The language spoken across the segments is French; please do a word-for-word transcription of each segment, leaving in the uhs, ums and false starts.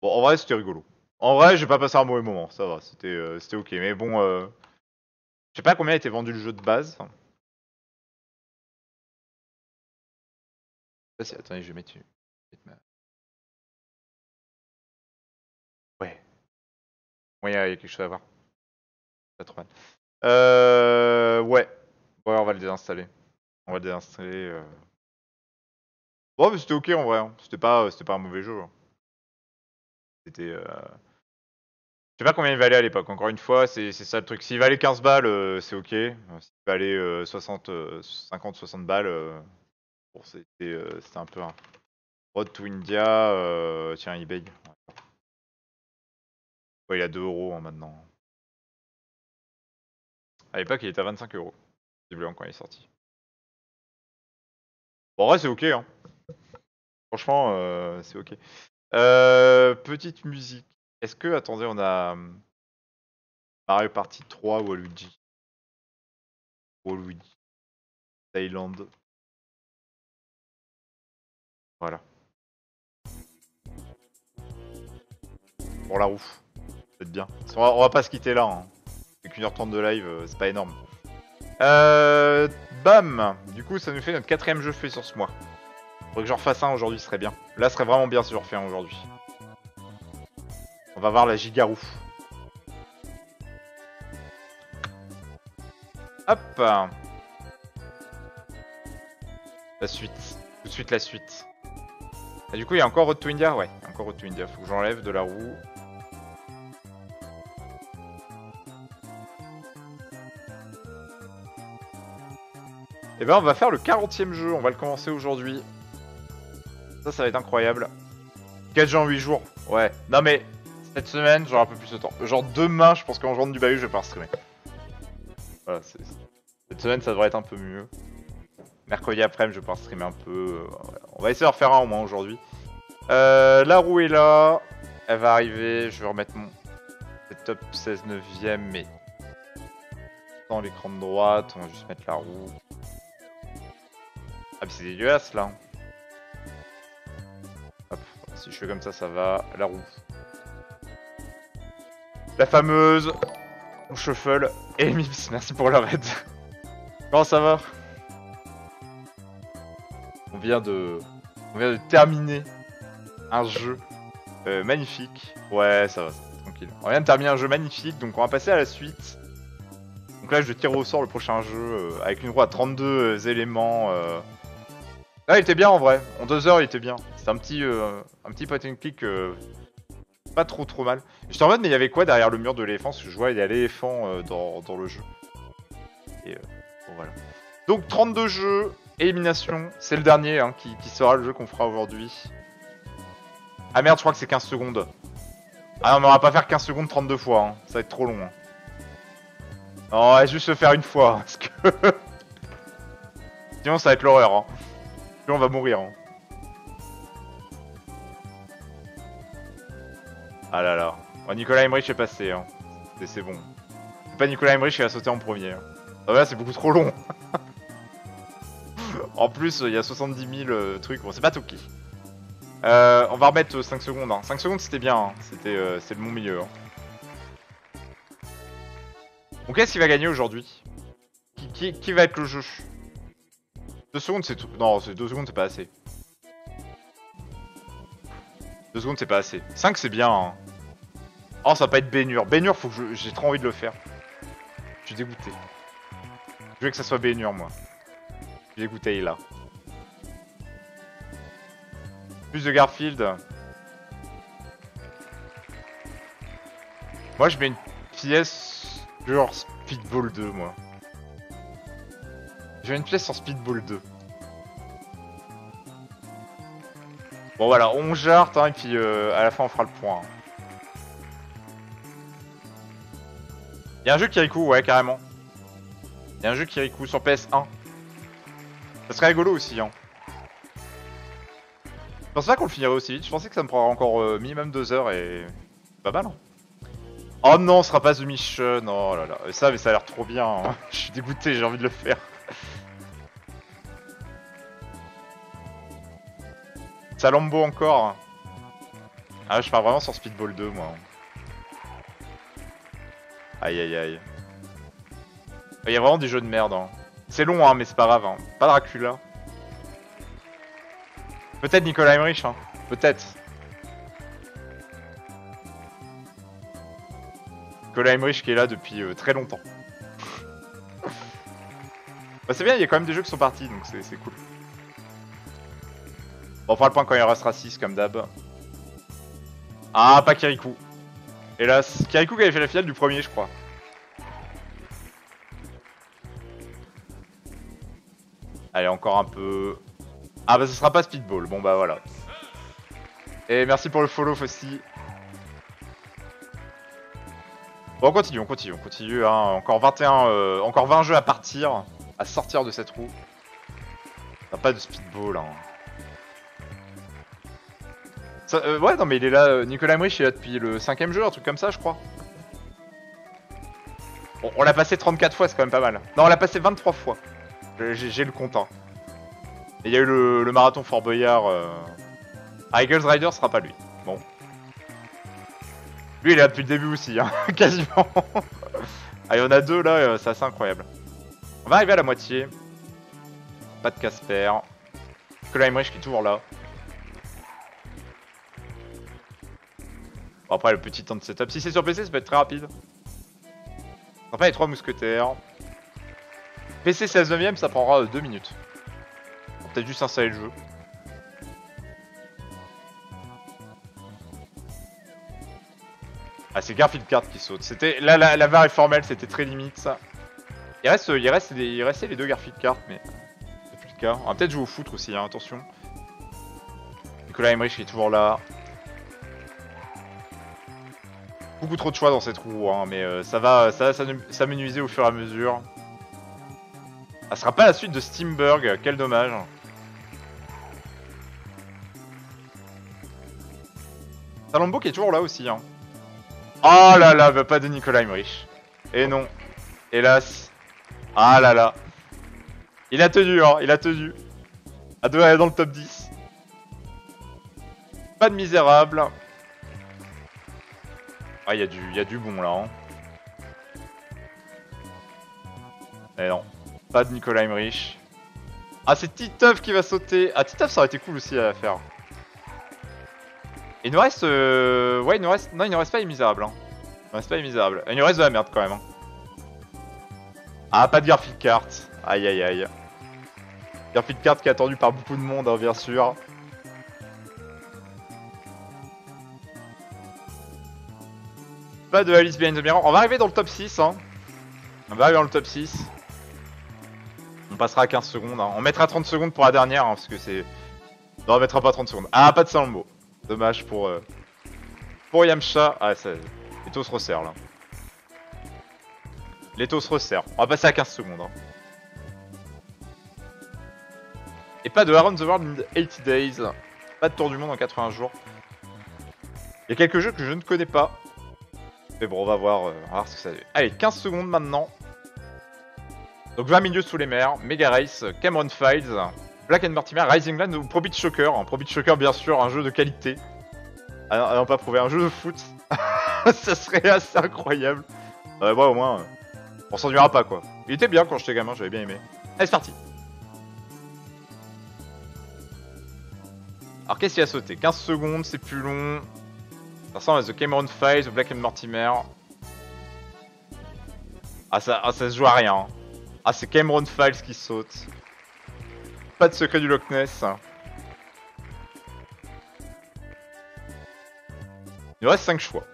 Bon, en vrai, c'était rigolo. En vrai, j'ai pas passé un mauvais moment, ça va, c'était euh, c'était ok. Mais bon, euh... je sais pas combien était vendu le jeu de base. Ah, si, attendez, je vais mettre... je vais mettre ma- Ouais, ouais, il y a quelque chose à voir. Pas trop mal. Euh... Ouais. Ouais, on va le désinstaller. On va le désinstaller. Euh... Bon, mais c'était ok en vrai. Hein. C'était pas, c'était pas un mauvais jeu. Hein. C'était... Euh... Je sais pas combien il valait à l'époque, encore une fois, c'est ça le truc. S'il valait quinze balles, euh, c'est ok. S'il valait euh, soixante, euh, cinquante, soixante balles, euh, bon, c'était euh, c'était un peu un... Road to India, euh, tiens, eBay. Ouais, il a deux euros hein, maintenant. À l'époque, il était à vingt-cinq euros, visiblement, quand il est sorti. Bon, en vrai, c'est ok, hein. Franchement, euh, c'est ok. Euh, petite musique. Est-ce que, attendez, on a hum, Mario Party trois ou Waluigi? Waluigi. Thaïlande. Voilà. Pour la roue. Peut-être bien. On va, on va pas se quitter là. Hein. C'est qu'une heure trente de live, euh, c'est pas énorme. Euh, bam. Du coup, ça nous fait notre quatrième jeu fait sur ce mois. Faudrait que j'en refasse un aujourd'hui, ce serait bien. Là, ce serait vraiment bien si j'en refais un aujourd'hui. On va voir la gigarou. Hop. La suite. Tout de suite la suite. Et du coup, il y a encore Road to India. Ouais, il y a encore Road to India. Faut que j'enlève de la roue. Et ben, on va faire le quarantième jeu. On va le commencer aujourd'hui. Ça, ça va être incroyable. quatre jeux en huit jours. Ouais. Non, mais cette semaine, j'aurai un peu plus de temps. Genre demain, je pense qu'en jouant du bahut, je vais pas streamer. Voilà, c'est... Cette semaine, ça devrait être un peu mieux. Mercredi après, je vais pouvoir streamer un peu. On va essayer d'en refaire un au moins aujourd'hui. Euh, la roue est là. Elle va arriver. Je vais remettre mon top seize neuvième, mais dans l'écran de droite. On va juste mettre la roue. Ah, mais c'est dégueulasse là. Hop, si je fais comme ça, ça va. La roue. La fameuse. On shuffle. Et Mips, merci pour la raid. Comment ça va? On vient de. On vient de terminer un jeu euh, magnifique. Ouais, ça va, tranquille. On vient de terminer un jeu magnifique, donc on va passer à la suite. Donc là, je tire au sort le prochain jeu euh, avec une roue à trente-deux euh, éléments. Euh... Là, il était bien en vrai. En deux heures, il était bien. C'était un petit, euh, un petit point and click euh, pas trop trop mal. J'étais en mode, mais il y avait quoi derrière le mur de l'éléphant? Parce que je vois, il y a l'éléphant euh, dans, dans le jeu. Et euh, bon, voilà. Donc trente-deux jeux, élimination. C'est le dernier hein, qui, qui sera le jeu qu'on fera aujourd'hui. Ah merde, je crois que c'est quinze secondes. Ah non, mais on va pas faire quinze secondes trente-deux fois. Hein. Ça va être trop long. Hein. Non, on va juste le faire une fois. Parce que... Sinon, ça va être l'horreur. Hein. Puis on va mourir. Hein. Ah là là. Oh, Nicolas Emmerich est passé. Hein. C'est bon. C'est pas Nicolas Emmerich qui va sauter en premier. Hein. Ah ouais, c'est beaucoup trop long. En plus, il y a soixante-dix mille euh, trucs. Bon, c'est pas Toki. Euh, on va remettre cinq secondes. Hein. cinq secondes, c'était bien. Hein. C'était euh, le bon milieu. Hein. Donc, qu'est-ce qui va gagner aujourd'hui qui, qui, qui va être le jeu? deux secondes, c'est tout. Non, deux secondes, c'est pas assez. deux secondes, c'est pas assez. cinq, c'est bien. Hein. Oh, ça va pas être Bénur. Bénur, faut que j'ai trop envie de le faire. Je suis dégoûté. Je veux que ça soit Bénur, moi. Je suis dégoûté, là. Plus de Garfield. Moi, je mets une pièce genre Speedball deux, moi. Je mets une pièce sur Speedball deux. Bon, voilà, on jarte, hein, et puis euh, à la fin, on fera le point. Hein. Il y a un jeu Kirikou, ouais, carrément. Il y a un jeu Kirikou sur P S un. Ça serait rigolo aussi, hein. Je pensais pas qu'on le finirait aussi vite. Je pensais que ça me prendrait encore euh, minimum deux heures et... Pas mal, hein. Oh non, ce sera pas The Mission. Oh là là. Ça, mais ça a l'air trop bien. Hein. Je suis dégoûté, j'ai envie de le faire. Salambo encore. Ah, je pars vraiment sur Speedball deux, moi. Aïe aïe aïe. Il y a vraiment des jeux de merde. Hein. C'est long, hein, mais c'est pas grave. Hein. Pas Dracula. Peut-être Nicolas Emmerich, hein. Peut-être. Nicolas Emmerich qui est là depuis euh, très longtemps. Bah, c'est bien, il y a quand même des jeux qui sont partis, donc c'est cool. Bon, on fera le point quand il restera six, comme d'hab. Ah, pas Kirikou. Hélas. Kirikou qui avait fait la finale du premier, je crois. Allez, encore un peu... Ah bah ce sera pas Speedball, bon bah voilà. Et merci pour le follow aussi. Bon on continue, on continue, on continue, hein. Encore vingt et un, euh, encore vingt jeux à partir, à sortir de cette roue. T'as pas de Speedball, hein. Ça, euh, ouais non mais il est là, euh, Nicolas Emmerich il est là depuis le cinquième jeu, un truc comme ça je crois. Bon, on l'a passé trente-quatre fois, c'est quand même pas mal. Non on l'a passé vingt-trois fois. J'ai le compte, hein. Et il y a eu le, le marathon Fort Boyard. Euh... Ah, Eagles Rider sera pas lui. Bon. Lui, il est là depuis le début aussi, hein, quasiment. Ah, il y en a deux là, euh, c'est assez incroyable. On va arriver à la moitié. Pas de Casper. Nicolas Emmerich qui est toujours là. Bon, après, le petit temps de setup. Si c'est sur P C, ça peut être très rapide. Enfin, les trois mousquetaires. P C seize neuvième, ça prendra deux minutes. Peut-être juste installer le jeu. Ah, c'est Garfield Kart qui saute. C'était là, la, la barre est formelle, c'était très limite ça. Il reste, il reste, des, il restait les deux Garfield Kart, mais c'est plus le cas. On va peut-être jouer au foot aussi, hein, attention. Nicolas Emmerich qui est toujours là. Beaucoup trop de choix dans cette roue, hein, mais euh, ça va, ça va s'amenuiser au fur et à mesure. Ah, ce sera pas la suite de Steamberg, quel dommage. Talombo qui est toujours là aussi, hein. Oh là là, bah pas de Nicolas Emmerich. Et non. Hélas. Ah là là. Il a tenu, hein, il a tenu. À deux aller dans le top dix. Pas de misérable. Ah, il y a du, il y a du bon là, hein. Eh non. Pas de Nicolas Emmerich. Ah, c'est Titeuf qui va sauter. Ah, Titeuf, ça aurait été cool aussi à faire. Il nous reste... Euh... Ouais, il nous reste... Non, il nous reste pas les misérables. Hein. Il nous reste pas les misérables. Il nous reste de la merde quand même. Hein. Ah, pas de Garfield Kart. Aïe, aïe, aïe. Garfield Kart qui est attendu par beaucoup de monde, hein, bien sûr. Pas de Alice Behind the Mirror. On va arriver dans le top six. Hein. On va arriver dans le top six. On passera à quinze secondes. Hein. On mettra trente secondes pour la dernière. Hein, parce que c'est... Non, on mettra pas trente secondes. Ah, pas de Salombo. Dommage pour... Euh... Pour Yamcha. Ah, ça... L'étau se resserre, là. L'étau se resserre. On va passer à quinze secondes. Hein. Et pas de Around the World in eighty days. Pas de Tour du Monde en quatre-vingts jours. Il y a quelques jeux que je ne connais pas. Mais bon, on va voir, euh, on va voir ce que ça fait. Allez, quinze secondes maintenant. Donc vingt minutes sous les mers, Mega Race, Cameron Files, Black and Mortimer, Rising Land ou Pro Beach Soccer. Hein. Pro Beach Soccer, bien sûr, un jeu de qualité. Ah non, ah non pas prouvé, un jeu de foot. Ça serait assez incroyable. Euh, ouais, au moins, euh, on s'ennuiera pas, quoi. Il était bien quand j'étais gamin, j'avais bien aimé. Allez, c'est parti. Alors, qu'est-ce qu'il y a sauté? Quinze secondes, c'est plus long. Ça ressemble à The Cameron Files ou Black and Mortimer. Ah, ça, ah, ça se joue à rien. Hein. Ah, c'est Cameron Files qui saute. Pas de secret du Loch Ness. Il nous reste cinq choix.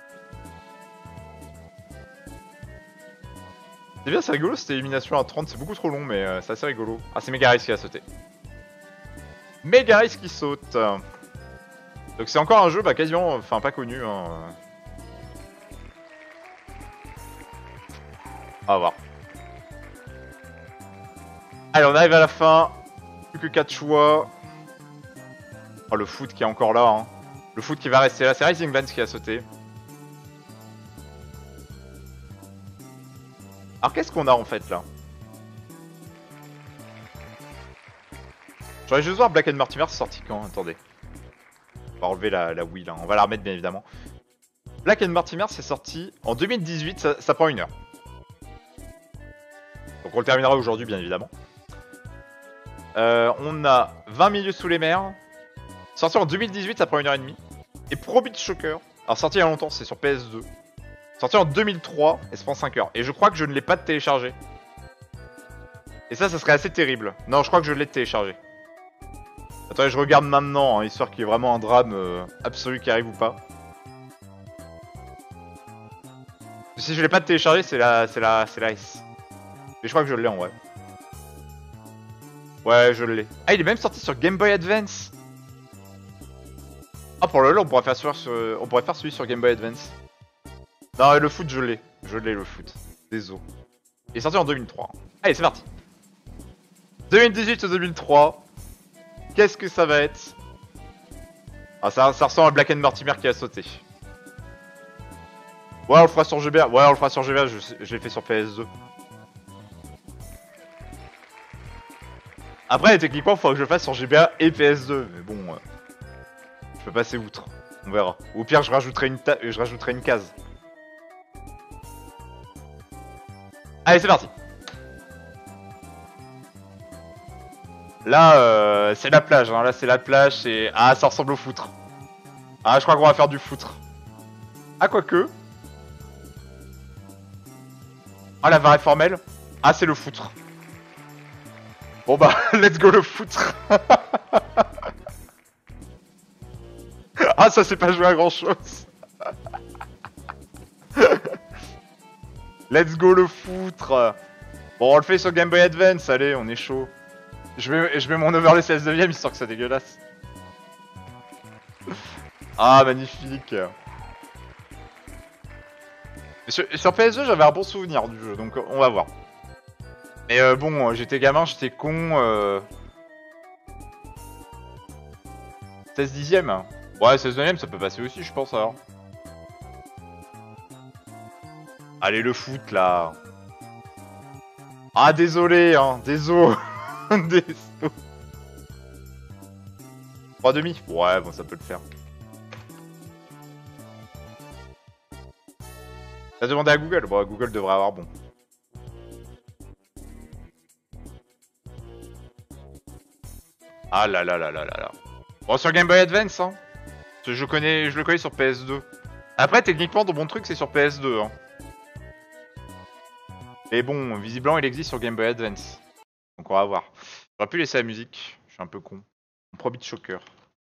C'est bien, c'est rigolo cette élimination à trente, c'est beaucoup trop long, mais euh, c'est assez rigolo. Ah, c'est Mega Race qui a sauté. Mega Race qui saute. Donc c'est encore un jeu bah, quasiment, enfin pas connu. Hein. On va voir. Allez, on arrive à la fin. Plus que quatre choix. Oh, le foot qui est encore là. Hein. Le foot qui va rester là. C'est Rising Vans qui a sauté. Alors qu'est-ce qu'on a en fait là? J'aurais juste voir Black and Mortimer sorti quand? Attendez. On va enlever la, la wheel, hein. On va la remettre bien évidemment. Black and Mortimer, c'est sorti en deux mille dix-huit, ça, ça prend une heure. Donc on le terminera aujourd'hui, bien évidemment. Euh, on a vingt milieux sous les mers. Sorti en deux mille dix-huit, ça prend une heure et demie. Et Pro Beat Shocker, alors sorti il y a longtemps, c'est sur P S deux. Sorti en deux mille trois, et ça prend cinq heures. Et je crois que je ne l'ai pas téléchargé. Et ça, ça serait assez terrible. Non, je crois que je l'ai téléchargé. Attendez, je regarde maintenant, hein, histoire qu'il y ait vraiment un drame euh, absolu qui arrive ou pas. Si je l'ai pas téléchargé, c'est la, c'est la, c'est la S. Mais je crois que je l'ai en vrai. Ouais, je l'ai. Ah, il est même sorti sur Game Boy Advance. Ah, pour le lol, on pourrait faire sur, sur, on pourrait faire celui sur Game Boy Advance. Non, le foot, je l'ai. Je l'ai, le foot. Désolé. Il est sorti en deux mille trois. Allez, c'est parti. deux mille dix-huit ou deux mille trois. Qu'est-ce que ça va être? Ah, ça, ça ressemble à Black and Mortimer qui a sauté. Ouais, on le fera sur G B A. Ouais, on le fera sur G B A. Je, je l'ai fait sur P S deux. Après, techniquement, il faudra que je le fasse sur G B A et P S deux. Mais bon, euh, je peux passer outre. On verra. Au pire, je rajouterai une, ta je rajouterai une case. Allez, c'est parti. Là, euh, c'est la plage. Hein. Là, c'est la plage. C'est... Ah, ça ressemble au foutre. Ah, je crois qu'on va faire du foutre. Ah, quoique. Ah, la vraie formelle. Ah, c'est le foutre. Bon bah, let's go le foutre. Ah, ça c'est pas joué à grand chose. Let's go le foutre. Bon, on le fait sur Game Boy Advance, allez, on est chaud. Je mets, je mets mon overlay seize neuvième histoire que ça dégueulasse. Ah, magnifique. Sur, sur P S deux, j'avais un bon souvenir du jeu, donc on va voir. Mais euh, bon, j'étais gamin, j'étais con. Euh... seize dixième. Ouais, seize neuvième, ça peut passer aussi, je pense, alors. Allez, le foot, là. Ah, désolé, hein, désolé. Désolé. trois demi. Ouais, bon, ça peut le faire. T'as demandé à Google? Bon, Google devrait avoir bon. Ah là là là là là là. Bon, sur Game Boy Advance, hein. Je connais, je le connais sur P S deux. Après, techniquement, dans mon truc, c'est sur P S deux, hein. Mais bon, visiblement, il existe sur Game Boy Advance. Donc on va voir. J'aurais pu laisser la musique. Je suis un peu con. Pro Beat Shocker.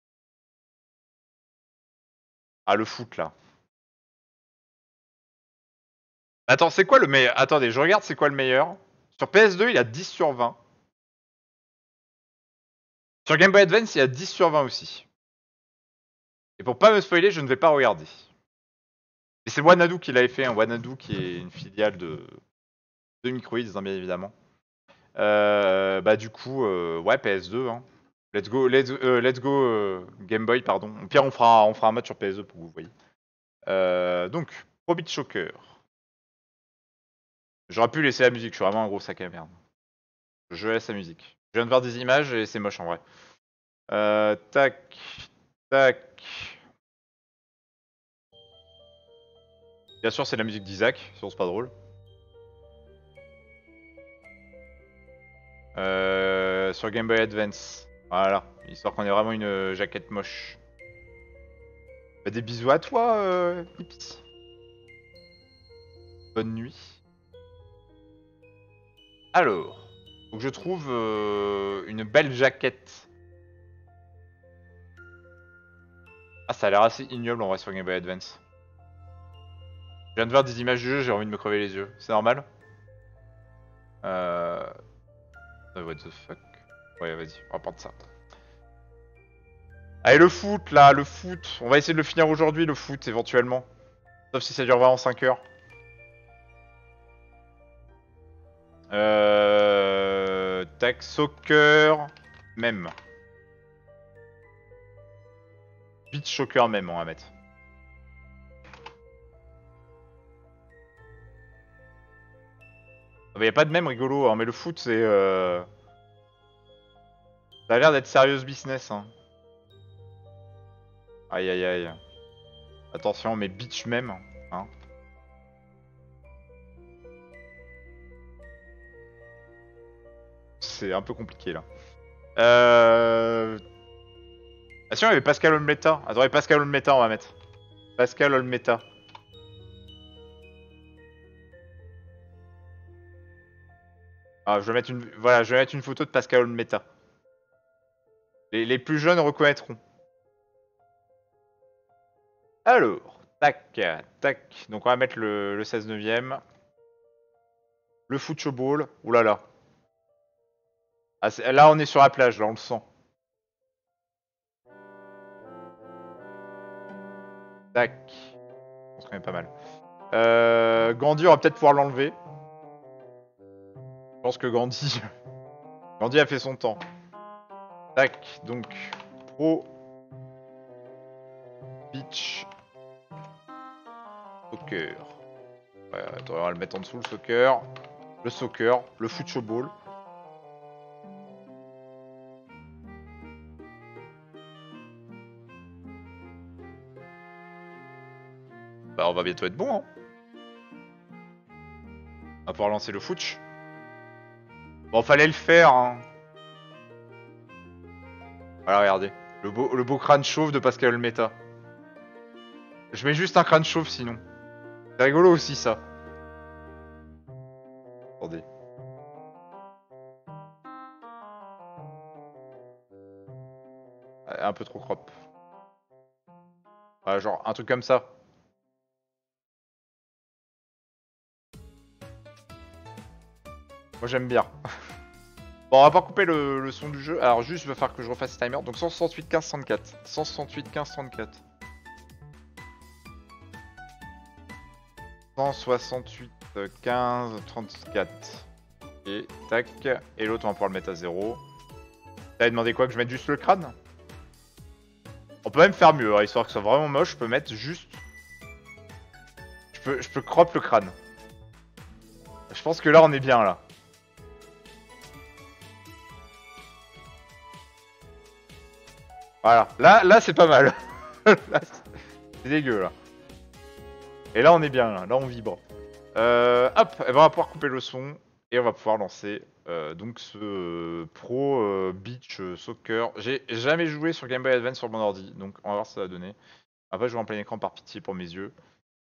Ah, le foot, là. Attends, c'est quoi le meilleur? Attendez, je regarde c'est quoi le meilleur. Sur P S deux, il a dix sur vingt. Sur Game Boy Advance, il y a dix sur vingt aussi. Et pour pas me spoiler, je ne vais pas regarder. Et c'est Wanadu qui l'avait fait, un hein. Wanadu qui est une filiale de, de Microids, hein, bien évidemment. Euh, bah du coup, euh, ouais, P S deux. Hein. Let's go, let's, euh, let's go euh, Game Boy, pardon. Au pire, on fera, on fera un match sur P S deux pour que vous voyez. Euh, donc, Pro Beat Shocker. J'aurais pu laisser la musique, je suis vraiment un gros sac à merde. Je laisse la musique. Je viens de voir des images et c'est moche en vrai. Euh, tac, tac. Bien sûr, c'est la musique d'Isaac, sinon c'est pas drôle. Euh, sur Game Boy Advance. Voilà, histoire qu'on ait vraiment une euh, jaquette moche. Bah, des bisous à toi, euh, Ips. Bonne nuit. Alors, faut que je trouve euh, une belle jaquette. Ah, ça a l'air assez ignoble en vrai sur Game Boy Advance. Je viens de voir des images du jeu, j'ai envie de me crever les yeux. C'est normal? Euh... Oh, what the fuck. Ouais, vas-y, on va prendre ça. Allez, le foot, là, le foot. On va essayer de le finir aujourd'hui, le foot, éventuellement. Sauf si ça dure vraiment cinq heures. Euh... Tac, soccer... Même. Beat Shocker même, on va mettre. Il n'y a pas de même rigolo, hein, mais le foot, c'est... Euh... Ça a l'air d'être sérieux business. Hein. Aïe aïe aïe. Attention, mais bitch même. Hein. C'est un peu compliqué là. Euh... Ah si, on avait Pascal Olmeta. Attendez, Pascal Olmeta, on va mettre. Pascal Olmeta. Ah, je vais mettre une, voilà, je vais mettre une photo de Pascal Olmeta. Les, les plus jeunes reconnaîtront. Alors, tac, tac. Donc on va mettre le, le seize neuvième. Le football. Ouh là là. Ah, là, on est sur la plage, là, on le sent. Tac. Je pense qu'on est pas mal. Euh, Gandhi, on va peut-être pouvoir l'enlever. Je pense que Gandhi... Gandhi a fait son temps. Tac, donc... Pro... Beach... Soccer. Ouais, attends, on va le mettre en dessous, le soccer. Le soccer, le football. Bah, on va bientôt être bon, hein. On va pouvoir lancer le foot. Bon, fallait le faire, hein. Voilà, regardez. Le beau, le beau crâne chauve de Pascal Olmeta. Je mets juste un crâne chauve, sinon. C'est rigolo aussi, ça. Attendez. Un peu trop crop. Ah, genre, un truc comme ça. Moi, j'aime bien. Bon, on va pas couper le, le son du jeu. Alors, juste, il va falloir que je refasse le timer. Donc, cent soixante-huit quinze soixante-quatre. cent soixante-huit quinze soixante-quatre. cent soixante-huit quinze trente-quatre. Et tac. Et l'autre, on va pouvoir le mettre à zéro. T'avais demandé quoi? Que je mette juste le crâne? On peut même faire mieux, hein, histoire que ce soit vraiment moche. Je peux mettre juste... Je peux, je peux crop le crâne. Je pense que là, on est bien, là. Voilà, là, là c'est pas mal. C'est dégueu là. Et là on est bien, là, là on vibre. Euh, hop, et ben, on va pouvoir couper le son et on va pouvoir lancer euh, donc ce euh, Pro euh, Beach euh, Soccer. J'ai jamais joué sur Game Boy Advance sur mon ordi, donc on va voir ce que ça va donner. Après je joue en plein écran par pitié pour mes yeux.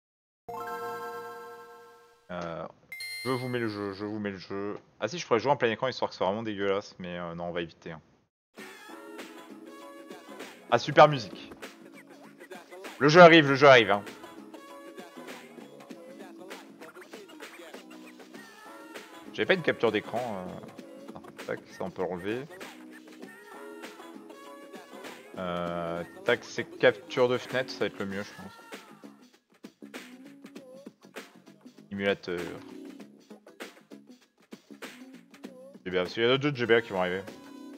Euh, je vous mets le jeu, je vous mets le jeu. Ah si, je pourrais jouer en plein écran histoire que ce soit vraiment dégueulasse, mais euh, non, on va éviter. Hein. Ah, super musique. Le jeu arrive, le jeu arrive. Hein. J'avais pas une capture d'écran. Euh... Ah, tac, ça on peut l'enlever. Euh... Tac, c'est capture de fenêtre, ça va être le mieux, je pense. Émulateur. G B A, parce qu'il y a d'autres jeux de G B A qui vont arriver.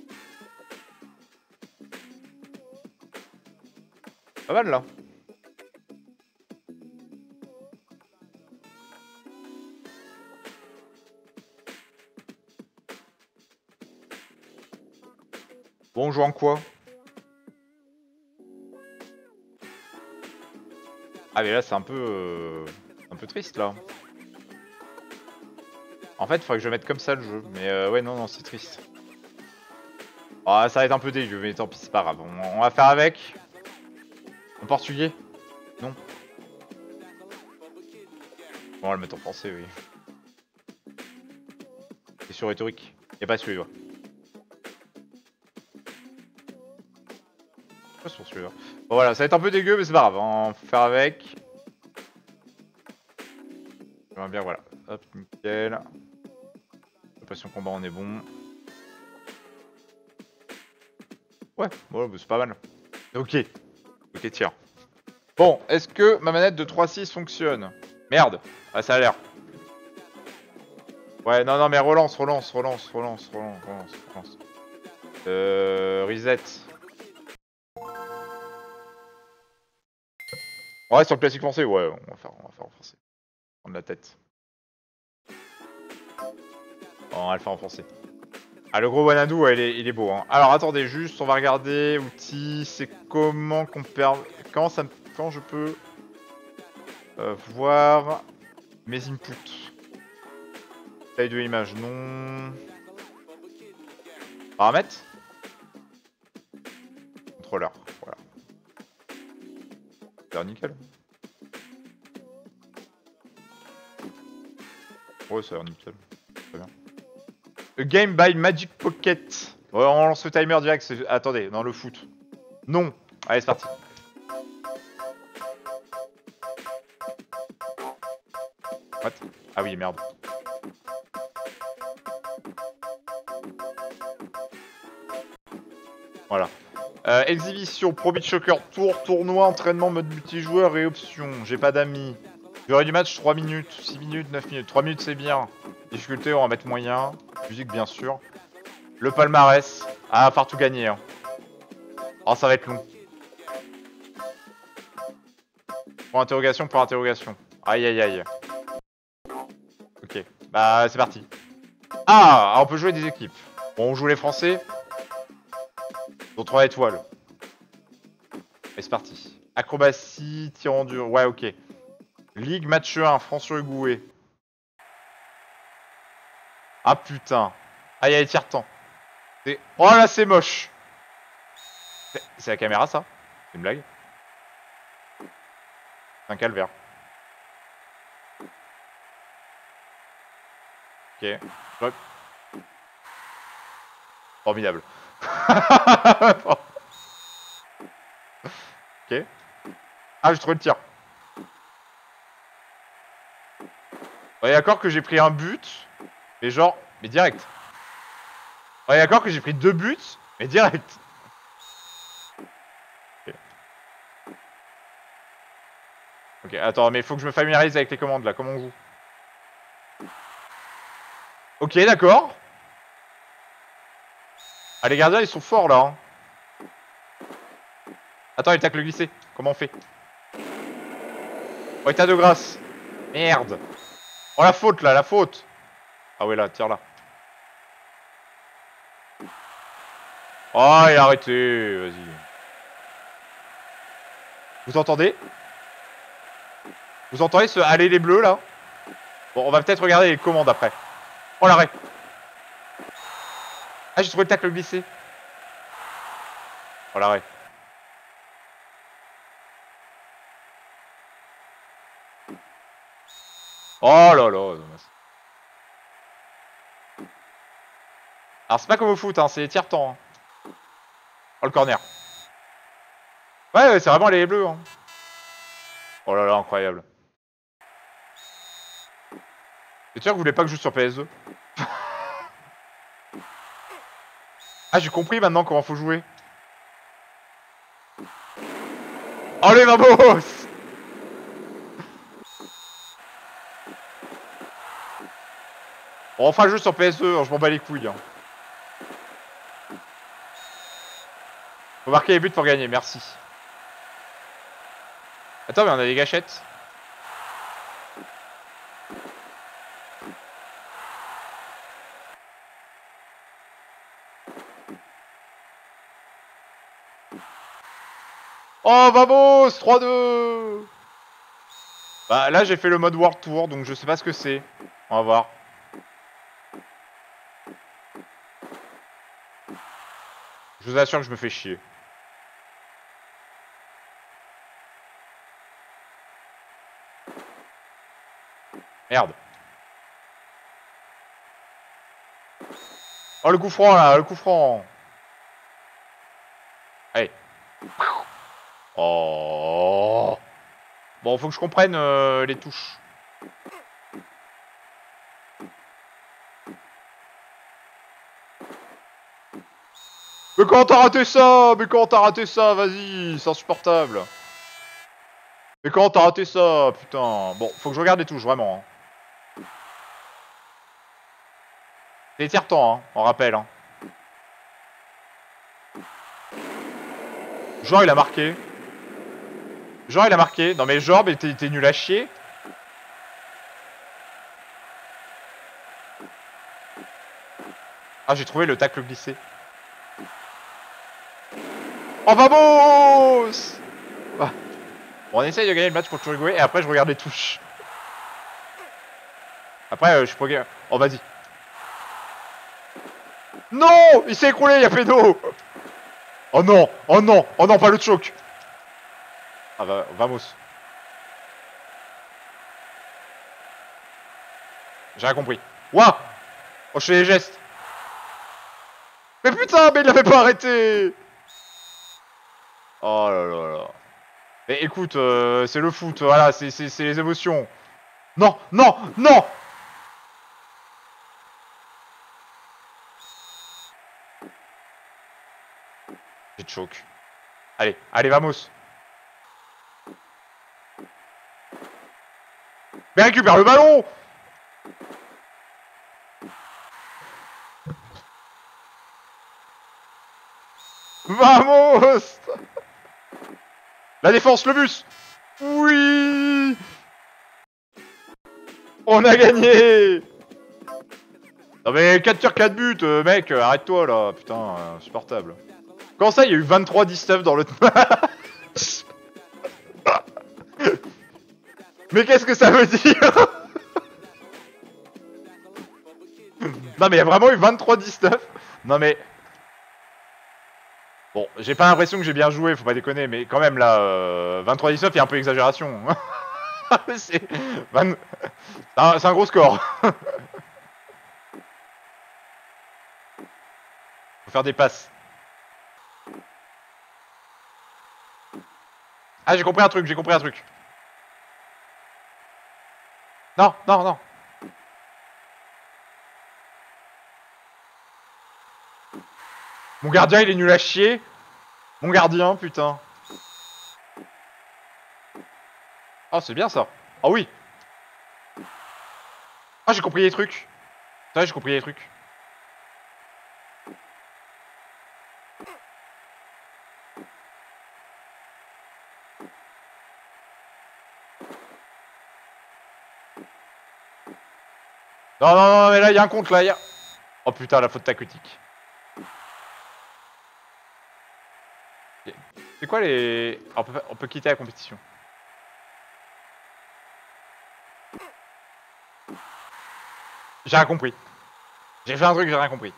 Pas mal là. Bon, on joue en quoi? Ah mais là c'est un peu... Euh, un peu triste là. En fait il faudrait que je mette comme ça le jeu. Mais euh, ouais non non c'est triste. Ah ça va être un peu dégueu mais tant pis c'est pas grave. On, on va faire avec. En portugais? Non. Bon on va le mettre en français oui. C'est sur rhétorique. Y'a pas celui-là. Pas sur celui-là. Bon voilà, ça va être un peu dégueu mais c'est pas grave, on va faire avec. J'aimerais bien voilà. Hop, nickel. Passion combat on est bon. Ouais, bon, c'est pas mal. Ok. Ok tiens. Bon, est-ce que ma manette de trois six fonctionne? Merde. Ah ça a l'air. Ouais non non mais relance, relance, relance, relance, relance, relance, relance. Euh... Reset. On reste sur le classique français, ouais, on va faire, on va faire en français. Prendre la tête. On va le faire en français. Ah, le gros Wanadu, ouais, il, est, il est beau. Hein. Alors, attendez, juste, on va regarder. Outils, c'est comment qu'on perd... quand, ça me... quand je peux euh, voir mes inputs. Taille de l'image, non. Paramètres. Contrôleur, voilà. C'est nickel. Ouais, ça a l'air nickel. Très bien. A game by Magic Pocket. Ouais, on lance le timer direct. Attendez, dans le foot. Non. Allez, c'est parti. What? Ah oui, merde. Voilà. Euh, exhibition, Pro Beach Soccer Tour, tournoi, entraînement, mode multijoueur et options. J'ai pas d'amis. Durée du match, trois minutes, six minutes, neuf minutes. trois minutes, c'est bien. Difficulté, on va mettre moyen. Musique, bien sûr. Le palmarès. Ah, va falloir tout gagner. Hein. Oh, ça va être long. Pour interrogation, pour interrogation. Aïe, aïe, aïe. Ok, bah c'est parti. Ah, on peut jouer des équipes. Bon, on joue les Français. Dans trois étoiles. Et c'est parti. Acrobatie, tir en dur. Ouais, ok. Ligue match un, France-Uruguay. Ah putain. Ah, il y a les tiers-temps. Oh là, c'est moche. C'est la caméra, ça? C'est une blague? C'est un calvaire. Ok. Hop. Formidable. Ok. Ah, j'ai trouvé le tir. Ouais, d'accord que j'ai pris un but. Mais genre, mais direct. Ouais, d'accord que j'ai pris deux buts. Mais direct. Ok. Ok, attends, mais il faut que je me familiarise avec les commandes là. Comment on joue? Ok, d'accord. Ah, les gardiens, ils sont forts là. Hein. Attends, il tacle glissé. Comment on fait? Oh, état de grâce. Merde. Oh, la faute là, la faute. Ah ouais, là, tire là. Oh, il a arrêté. Vas-y. Vous entendez? Vous entendez ce aller les bleus là? Bon, on va peut-être regarder les commandes après. Oh, l'arrêt. Ah, j'ai trouvé le tacle glissé. Oh, l'arrêt. Oh là là, dommage. Alors c'est pas comme au foot, hein, c'est tiers-temps. Hein. Oh, le corner. Ouais, ouais c'est vraiment les bleus. Hein. Oh là là, incroyable. C'est sûr que vous voulez pas que je joue sur P S deux? Ah, j'ai compris maintenant comment faut jouer. Allez, vamos! Bon, enfin, je joue sur P S deux, hein, je m'en bats les couilles. Hein. Faut marquer les buts pour gagner, merci. Attends, mais on a des gâchettes. Oh, vamos! trois deux! Bah, là, j'ai fait le mode World Tour, donc je sais pas ce que c'est. On va voir. Je vous assure que je me fais chier. Merde. Oh, le coup franc, là, le coup franc. Allez. Oh. Bon, faut que je comprenne euh, les touches. Mais comment t'as raté ça? Mais comment t'as raté ça? Vas-y, c'est insupportable. Mais comment t'as raté ça? Putain. Bon, faut que je regarde les touches, vraiment. Hein. C'est les tiers-temps, hein, on rappelle. Hein. Genre, il a marqué. Genre, il a marqué. Non, mais genre, mais t'es nul à chier. Ah, j'ai trouvé le tacle glissé. Oh, vamos! Bon, on essaye de gagner le match contre Uruguay et après je regarde les touches. Après euh, je peux... Oh vas-y. Non, il s'est écroulé, il y a pédo. Oh non, oh non, oh non, pas le choc. Ah va, vamos. J'ai rien compris. Ouah. Oh, je fais les gestes. Mais putain, mais il l'avait pas arrêté. Oh là là là. Mais écoute, euh, c'est le foot, voilà, c'est les émotions. Non, non, non. J'ai de choc. Allez, allez, vamos. Mais récupère le ballon. Vamos. La défense, le bus. Oui. On a gagné. Non mais quatre tirs, quatre buts, euh, mec, euh, arrête-toi là, putain, euh, insupportable. Comment ça, il y a eu vingt-trois dix-neuf dans l'autre match? Mais qu'est-ce que ça veut dire? Non mais il y a vraiment eu vingt-trois dix-neuf. Non mais... Bon, j'ai pas l'impression que j'ai bien joué, faut pas déconner, mais quand même là, euh, vingt-trois dix-neuf, il y a un peu d'exagération. C'est vingt... un, un gros score. Faut faire des passes. Ah, j'ai compris un truc, j'ai compris un truc. Non, non, non. Mon gardien, il est nul à chier. Mon gardien, putain. Oh, c'est bien ça. Oh oui. Ah, j'ai compris les trucs. Ça, j'ai compris les trucs. Non, non, non, mais là, il y a un compte, là, il y a... Oh putain, la faute tactique. C'est quoi les... On peut, on peut quitter la compétition. J'ai rien compris. J'ai fait un truc, j'ai rien compris.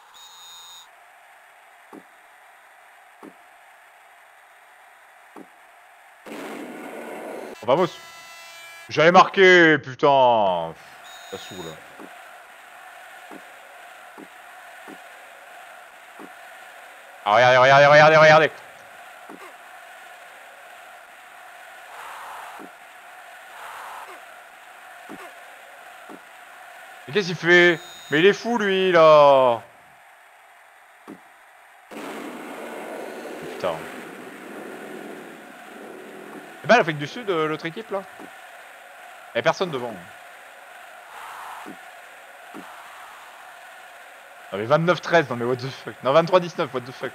On va vamos. J'avais marqué, putain. Ça saoule. Ah, regardez, regardez, regardez, regardez. Mais qu'est-ce qu'il fait? Mais il est fou, lui, là. Putain. C'est pas l'Afrique du Sud, euh, l'autre équipe, là? Y'a personne devant. Non mais vingt-neuf treize, non mais what the fuck. Non, vingt-trois dix-neuf, what the fuck.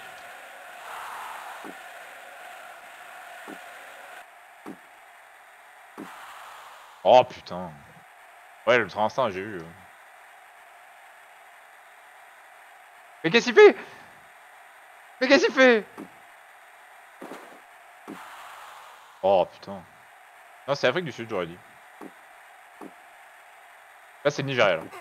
Oh putain. Ouais, le train instinct, j'ai eu. Mais qu'est-ce qu'il fait? Mais qu'est-ce qu'il fait? Oh putain. Non, c'est l'Afrique du Sud, j'aurais dit. Là, c'est le Nigeria, là.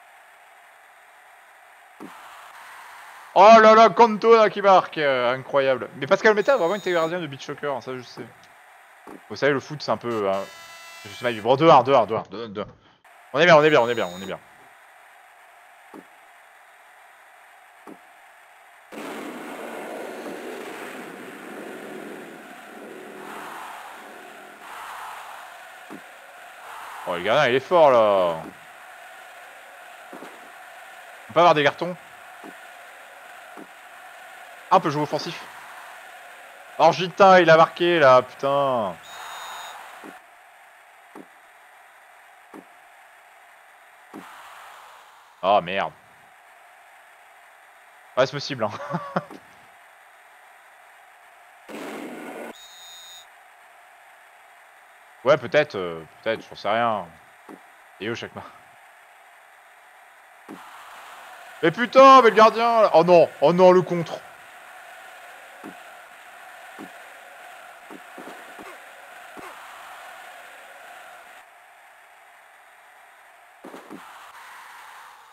Oh là là, Cantona qui marque, euh, incroyable. Mais Pascal Meta a vraiment été gardien de beach soccer, hein, ça je sais. Vous savez, le foot c'est un peu... Euh, je sais pas, bon, deux un, deux un, deux un, deux un, deux un. On est bien, on est bien, on est bien, on est bien. Oh, le gardien il est fort là. On peut avoir des cartons. Ah, on peut jouer offensif. Orgita, il a marqué là, putain. Oh merde. Ouais, c'est possible, hein. Ouais, peut-être, euh, peut-être, j'en sais rien. Et où chaque main. Mais putain, mais le gardien là. Oh non, oh non, le contre.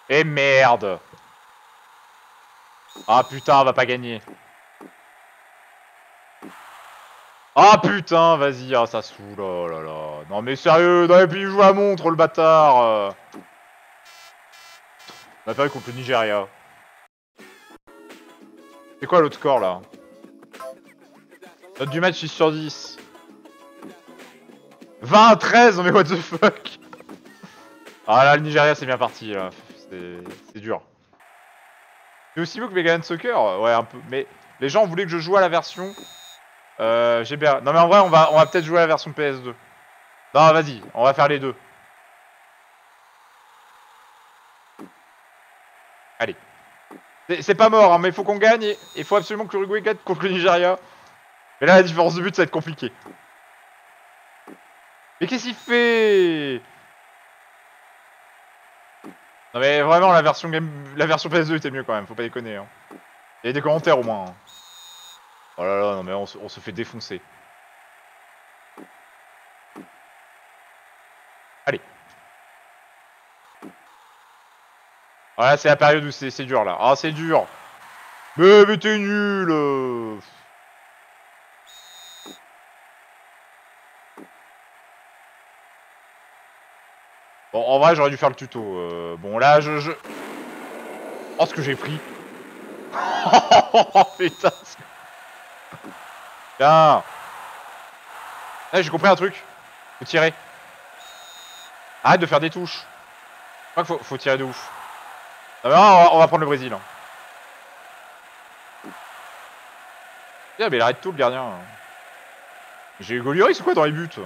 Et merde. Ah putain, on va pas gagner. Ah putain, vas-y, ah ça saoule, oh là là. Non mais sérieux, non mais puis il joue à montre le bâtard. euh. On a perdu contre le Nigeria. C'est quoi l'autre score là? Note du match six sur dix. vingt à treize, mais what the fuck. Ah là, le Nigeria c'est bien parti là. C'est dur. C'est aussi beau que Megaman Soccer? Ouais, un peu. Mais les gens voulaient que je joue à la version euh, G B A. Non mais en vrai, on va, on va peut-être jouer à la version P S deux. Non, vas-y, on va faire les deux. Allez. C'est pas mort, hein, mais il faut qu'on gagne. Il faut absolument que l'Uruguay gagne contre le Nigeria. Mais là, la différence de but, ça va être compliqué. Mais qu'est-ce qu'il fait? Non mais vraiment, la version game... la version P S deux était mieux quand même, faut pas déconner. Hein. Il y a des commentaires au moins. Hein. Oh là là, non mais on se, on se fait défoncer. Allez. Voilà, c'est la période où c'est dur là. Ah, c'est dur. Mais, mais t'es nul. euh. Bon, en vrai, j'aurais dû faire le tuto. Euh, bon, là, je... je... Oh, ce que j'ai pris. Oh, putain. Tiens. Eh, j'ai compris un truc. Faut tirer. Arrête de faire des touches. Je crois qu'il faut, faut tirer de ouf. Non, mais non, on, va, on va prendre le Brésil. Hein. Yeah, mais il arrête tout, le gardien. J'ai eu Golioris ou quoi dans les buts?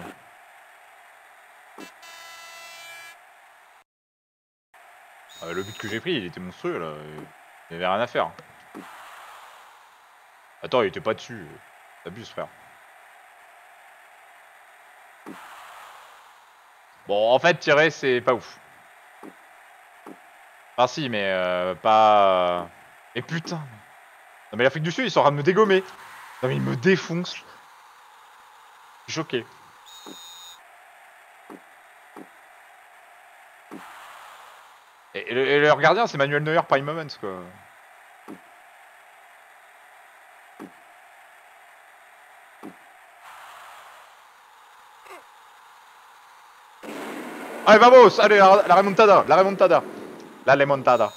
euh, Le but que j'ai pris, il était monstrueux, là. Il y avait rien à faire. Attends, il était pas dessus. T'abuses, frère. Bon, en fait, tirer, c'est pas ouf. Enfin, si, mais euh, pas... Et putain. Non, mais l'Afrique du Sud, ils sont en train de me dégommer. Non, mais ils me défoncent. Je suis choqué. Et, et, le, et leur gardien, c'est Manuel Neuer Prime Moments, quoi. Allez, vamos. Allez, la, la remontada. La remontada. La remontada.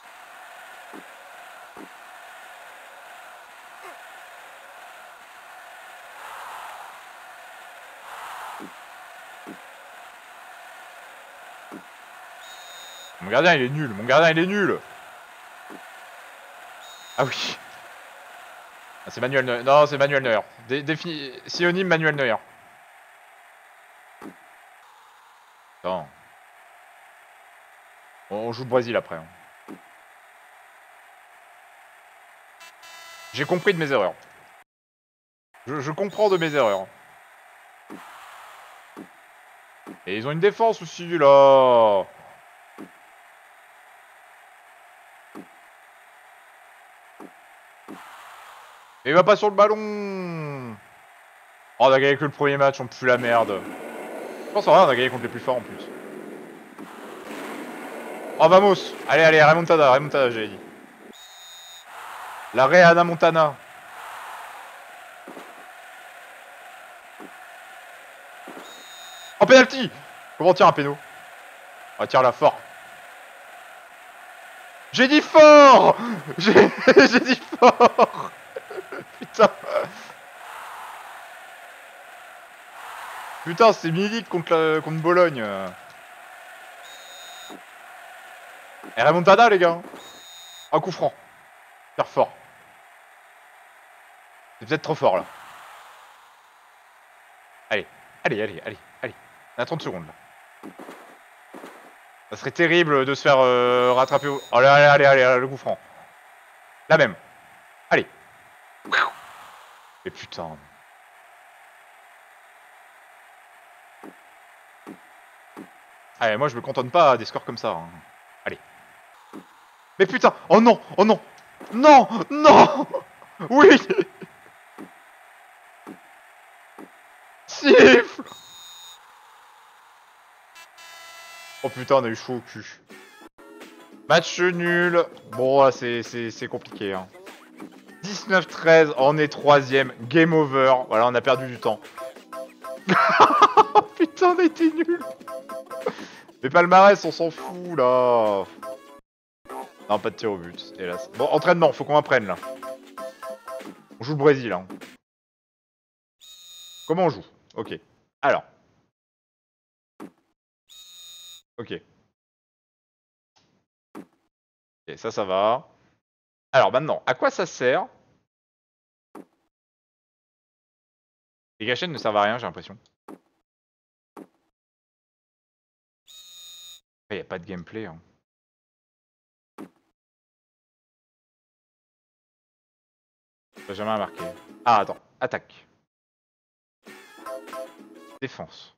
Mon gardien, il est nul. Mon gardien, il est nul. Ah oui. Ah, c'est Manuel Neuer. Non, c'est Manuel Neuer. Dé défini... Synonyme Manuel Neuer. Attends. On joue le Brésil après. Hein. J'ai compris de mes erreurs. Je, je comprends de mes erreurs. Et ils ont une défense aussi, là. Et il va pas sur le ballon. Oh, on a gagné que le premier match, on pue la merde. Je pense en vrai, on a gagné contre les plus forts en plus. Oh, vamos. Allez, allez, remontada, remontada, j'avais dit. La Reana Montana. Oh, penalty. Comment tire un péno? Ah, tire là, fort. J'ai dit fort. J'ai dit fort. Putain. Putain, c'est Milik contre, la... contre Bologne. Et remontada, les gars. Un coup franc. Faire fort. C'est peut-être trop fort, là. Allez, allez, allez, allez, allez. On a trente secondes, là. Ça serait terrible de se faire euh, rattraper au... Allez, allez, allez, allez, allez, le coup franc. La même. Allez. Et putain. Allez, moi je me contente pas des scores comme ça. Hein. Allez. Mais putain. Oh non. Oh non. Non. Non. Oui. Siffle. Oh putain, on a eu chaud au cul. Match nul. Bon, c'est compliqué. Hein. dix-neuf treize, on est troisième. Game over. Voilà, on a perdu du temps. Putain, on a été nuls. Mais palmarès, on s'en fout là. Non, pas de tir au but, hélas. Bon, entraînement, faut qu'on apprenne là. On joue le Brésil. Hein. Comment on joue? Ok. Alors. Ok. Ok, ça, ça va. Alors maintenant, à quoi ça sert? Les gâchettes ne servent à rien, j'ai l'impression. Il n'y a pas de gameplay. Hein. J'ai jamais remarqué. Ah, attends. Attaque. Défense.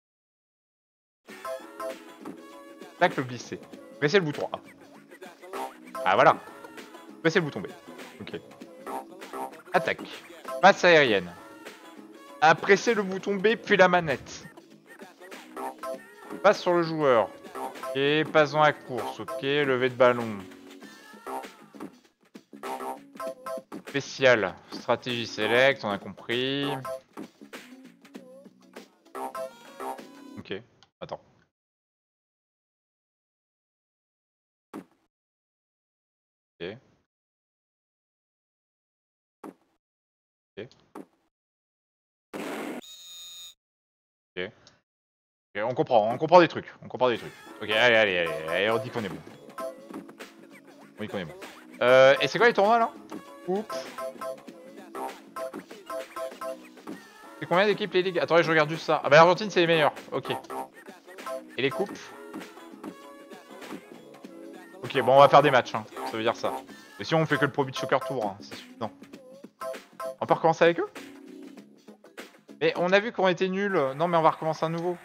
Tacle glissé. Pressez le bouton A. Ah, voilà. Pressez le bouton B. Ok. Attaque. Passe aérienne. Ah, pressez le bouton B, puis la manette. Passe sur le joueur. Ok, passe dans la course. Ok, levée de ballon. Spécial. Stratégie select, on a compris. Ok, attends. Ok. Ok. Ok. Ok, on comprend, on comprend des trucs, on comprend des trucs. Ok, allez, allez, allez, allez, on dit qu'on est bon. On dit qu'on est bon. Euh, et c'est quoi les tournois là? Oups. C'est combien d'équipes les ligues? Attendez, je regarde juste ça. Ah bah l'Argentine c'est les meilleurs, ok. Et les coupes? Ok, bon on va faire des matchs, hein. Ça veut dire ça. Mais si on fait que le Pro Beach Soccer Tour, hein, c'est suffisant. On peut recommencer avec eux? Mais on a vu qu'on était nuls. Non mais on va recommencer à nouveau.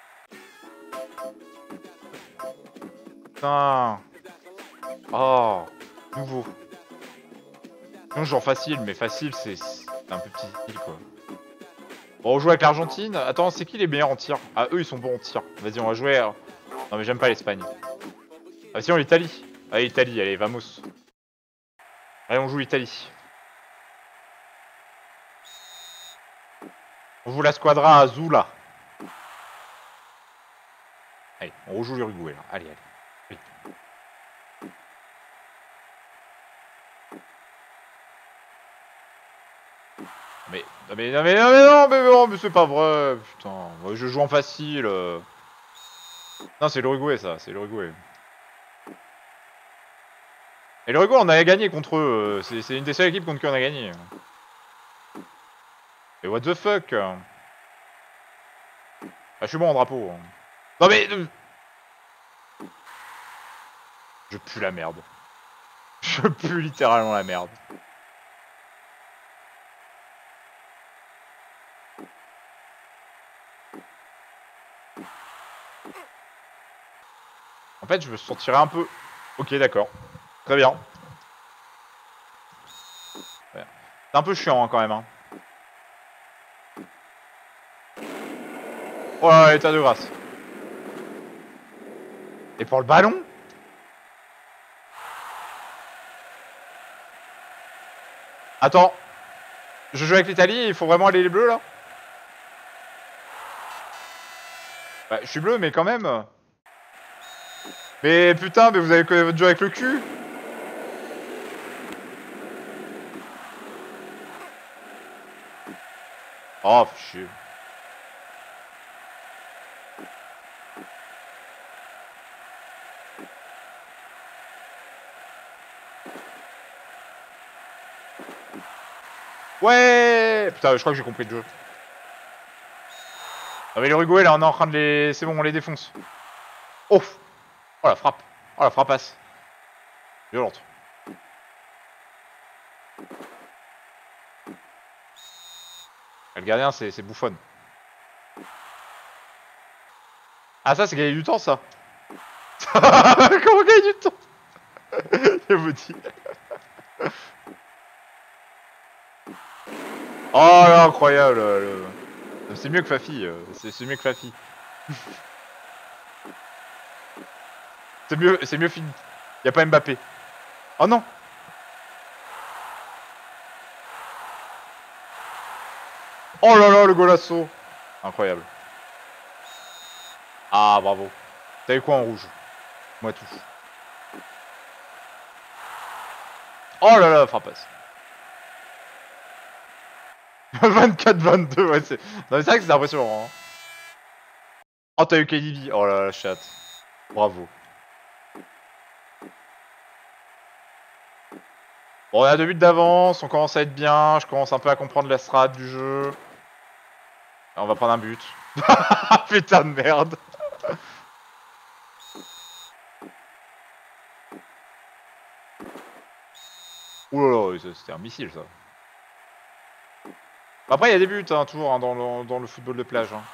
Putain. Oh, nouveau. Non, genre facile, mais facile c'est un peu petit quoi. Bon, on joue avec l'Argentine. Attends, c'est qui les meilleurs en tir? Ah, eux ils sont bons en tir. Vas-y, on va jouer. À... Non mais j'aime pas l'Espagne. Ah si, on l'Italie. Allez, Italie, allez, vamos. Allez, on joue l'Italie. On joue la Squadra Azula. Allez, on rejoue l'Uruguay là. Allez, allez. Oui. Mais, non mais, non mais, non mais, non mais, non, mais c'est pas vrai, putain. Je joue en facile. Non, c'est l'Uruguay ça, c'est l'Uruguay. Et l'Uruguay, on a gagné contre eux. C'est une des seules équipes contre qui on a gagné. Et what the fuck? Ah, je suis bon en drapeau. Non mais... Je pue la merde. Je pue littéralement la merde. En fait, je me sentirais un peu... Ok, d'accord. Très bien. C'est un peu chiant hein, quand même. Hein. Oh là, l'état de grâce. Et pour le ballon? Attends. Je joue avec l'Italie, il faut vraiment aller les bleus là? Bah, je suis bleu, mais quand même. Mais putain, mais vous avez que votre jeu avec le cul? Oh, chier. Ouais. Putain, je crois que j'ai compris le jeu. Ah mais l'Uruguay là, on est en train de les... C'est bon, on les défonce. Oh. Oh la frappe. Oh la frappasse. Violente. Le gardien, c'est bouffonne. Ah ça, c'est gagner du temps, ça. Comment gagner du temps? Je vous dis. Oh là, incroyable. Le... C'est mieux que Fafi. C'est mieux que Fafi. C'est mieux, c'est mieux fini. Y a pas Mbappé. Oh non. Oh là là, le golasso. Incroyable. Ah, bravo. T'avais quoi en rouge? Moi tout. Oh là là, frappasse. vingt-quatre vingt-deux, ouais, c'est... Non mais c'est vrai que c'est impressionnant, hein. Oh, t'as eu K D B. Oh là là, la chatte. Bravo. Bon, on a deux buts d'avance, on commence à être bien, je commence un peu à comprendre la strat du jeu. On va prendre un but. Putain de merde. Ouh là là, c'était un missile ça. Après, il y a des buts, hein, toujours, hein, dans, le, dans le football de plage. Hein.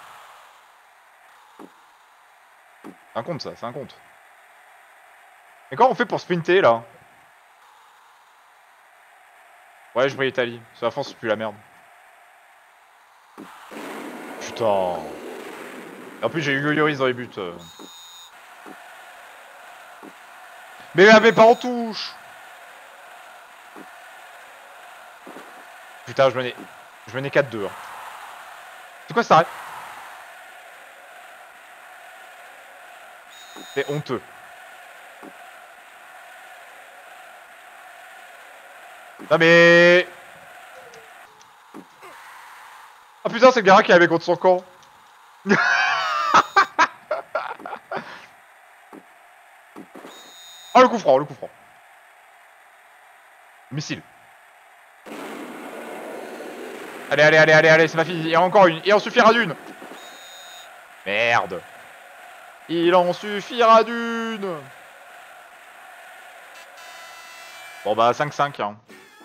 C'est un compte ça, c'est un compte. Mais comment on fait pour sprinter là? Ouais, je brille Italie. Sur la France, c'est plus la merde. Putain. Et en plus, j'ai eu Lloris dans les buts. Euh. Mais la met pas en touche. Putain, je menais. Je menais quatre deux. Hein. C'est quoi ça arrêt? C'est honteux. Non mais... Ah putain, c'est le Gara qui avait contre son camp. Ah, le coup franc, le coup franc. Missile. Allez, allez, allez, allez, allez, c'est ma fille. Et encore une. Et en suffira d'une. Merde. Il en suffira d'une. Bon bah cinq cinq. Hein.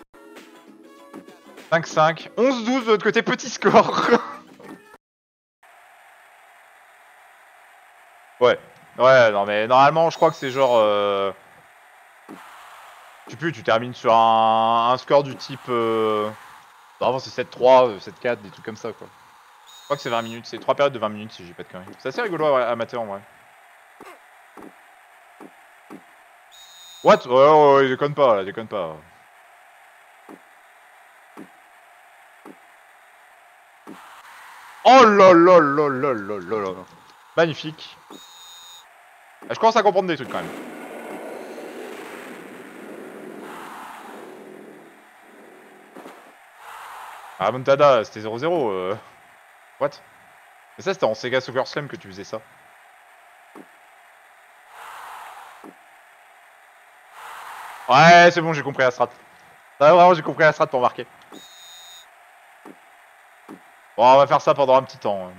cinq cinq. onze douze de l'autre côté, petit score. Ouais. Ouais, non mais normalement je crois que c'est genre... Euh... Tu peux, tu termines sur un, un score du type... Euh... Normalement c'est sept trois, sept quatre, des trucs comme ça quoi. Je crois que c'est vingt minutes, c'est trois périodes de vingt minutes si j'ai pas de conneries. C'est assez rigolo à amateur en vrai. What? Ouais, ouais, ouais, déconne pas là, déconne pas. Oh là là là là là là là. Magnifique. Ah, je commence à comprendre des trucs quand même. Ah, Montada, c'était zéro zéro. Euh... What? Mais ça, c'était en Sega Soccer Slam que tu faisais ça. Ouais, c'est bon, j'ai compris la strat. Ah, vraiment, j'ai compris la strat pour marquer. Bon, on va faire ça pendant un petit temps.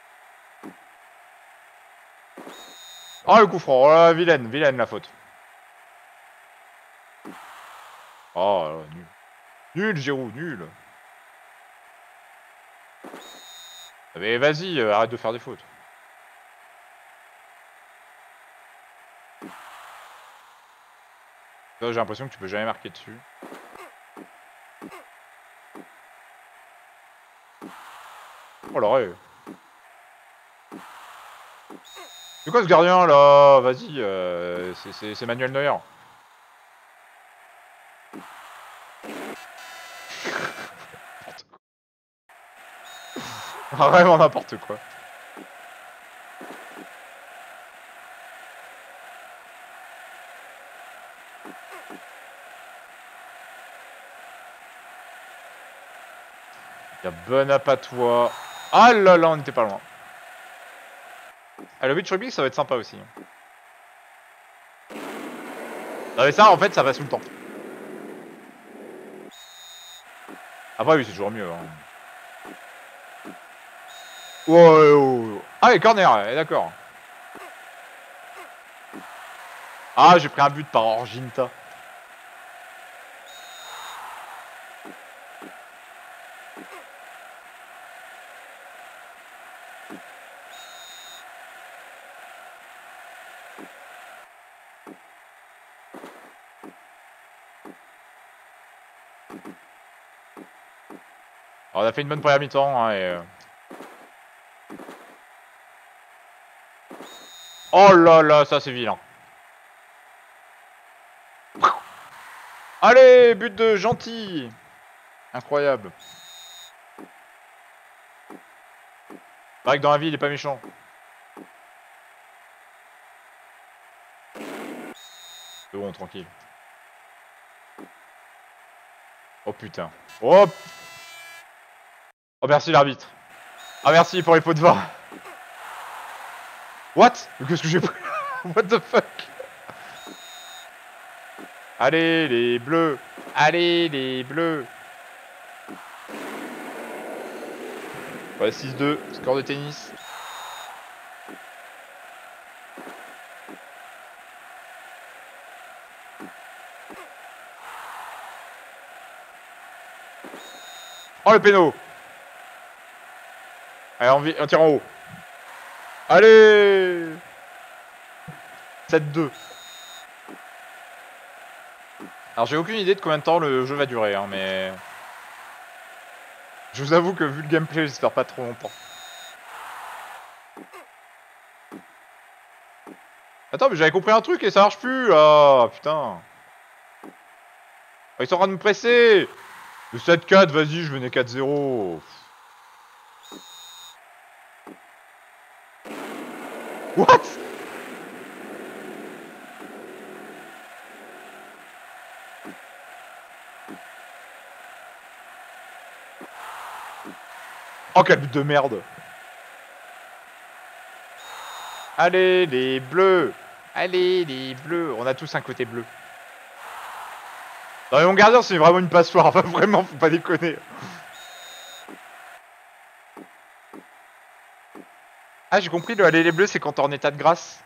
Oh, le coup franc. Oh là, vilaine, vilaine la faute. Oh là, nul. Nul, Giroud, nul. Mais vas-y, euh, arrête de faire des fautes. J'ai l'impression que tu peux jamais marquer dessus. Oh l'arrêt. C'est quoi ce gardien là? Vas-y, euh, c'est Manuel Neuer. Vraiment n'importe quoi. Y'a bon appâtois. Ah là là, on était pas loin. Ah, le beach rugby, ça va être sympa aussi. Non mais ça, en fait, ça va sous le temps. Après, oui, c'est toujours mieux. Hein. Oh, oh, oh. Ah, les corners, d'accord. Ah, j'ai pris un but par Orginta. Alors, on a fait une bonne première mi-temps. Hein, et... euh... Oh là là, ça c'est vilain. Allez, but de gentil. Incroyable. C'est vrai que dans la vie, il est pas méchant. C'est bon, tranquille. Oh putain. Oh. Oh merci l'arbitre. Ah merci pour les pots de vin. What? Qu'est-ce que j'ai pris? What the fuck? Allez les bleus. Allez les bleus. Ouais, six deux, score de tennis. Oh le péno. Allez, on, vit... on tire en haut. Allez sept deux. Alors j'ai aucune idée de combien de temps le jeu va durer, hein, mais... Je vous avoue que vu le gameplay, j'espère pas trop longtemps. Attends, mais j'avais compris un truc et ça marche plus, là. Putain. Ils sont en train de me presser. Le sept quatre, vas-y, je venais quatre zéro. What? Oh, quel but de merde. Allez, les bleus. Allez, les bleus. On a tous un côté bleu. Non, mais mon gardien, c'est vraiment une passoire. Enfin, vraiment, faut pas déconner. Ah, j'ai compris, le aller les bleus, c'est quand t'es en état de grâce.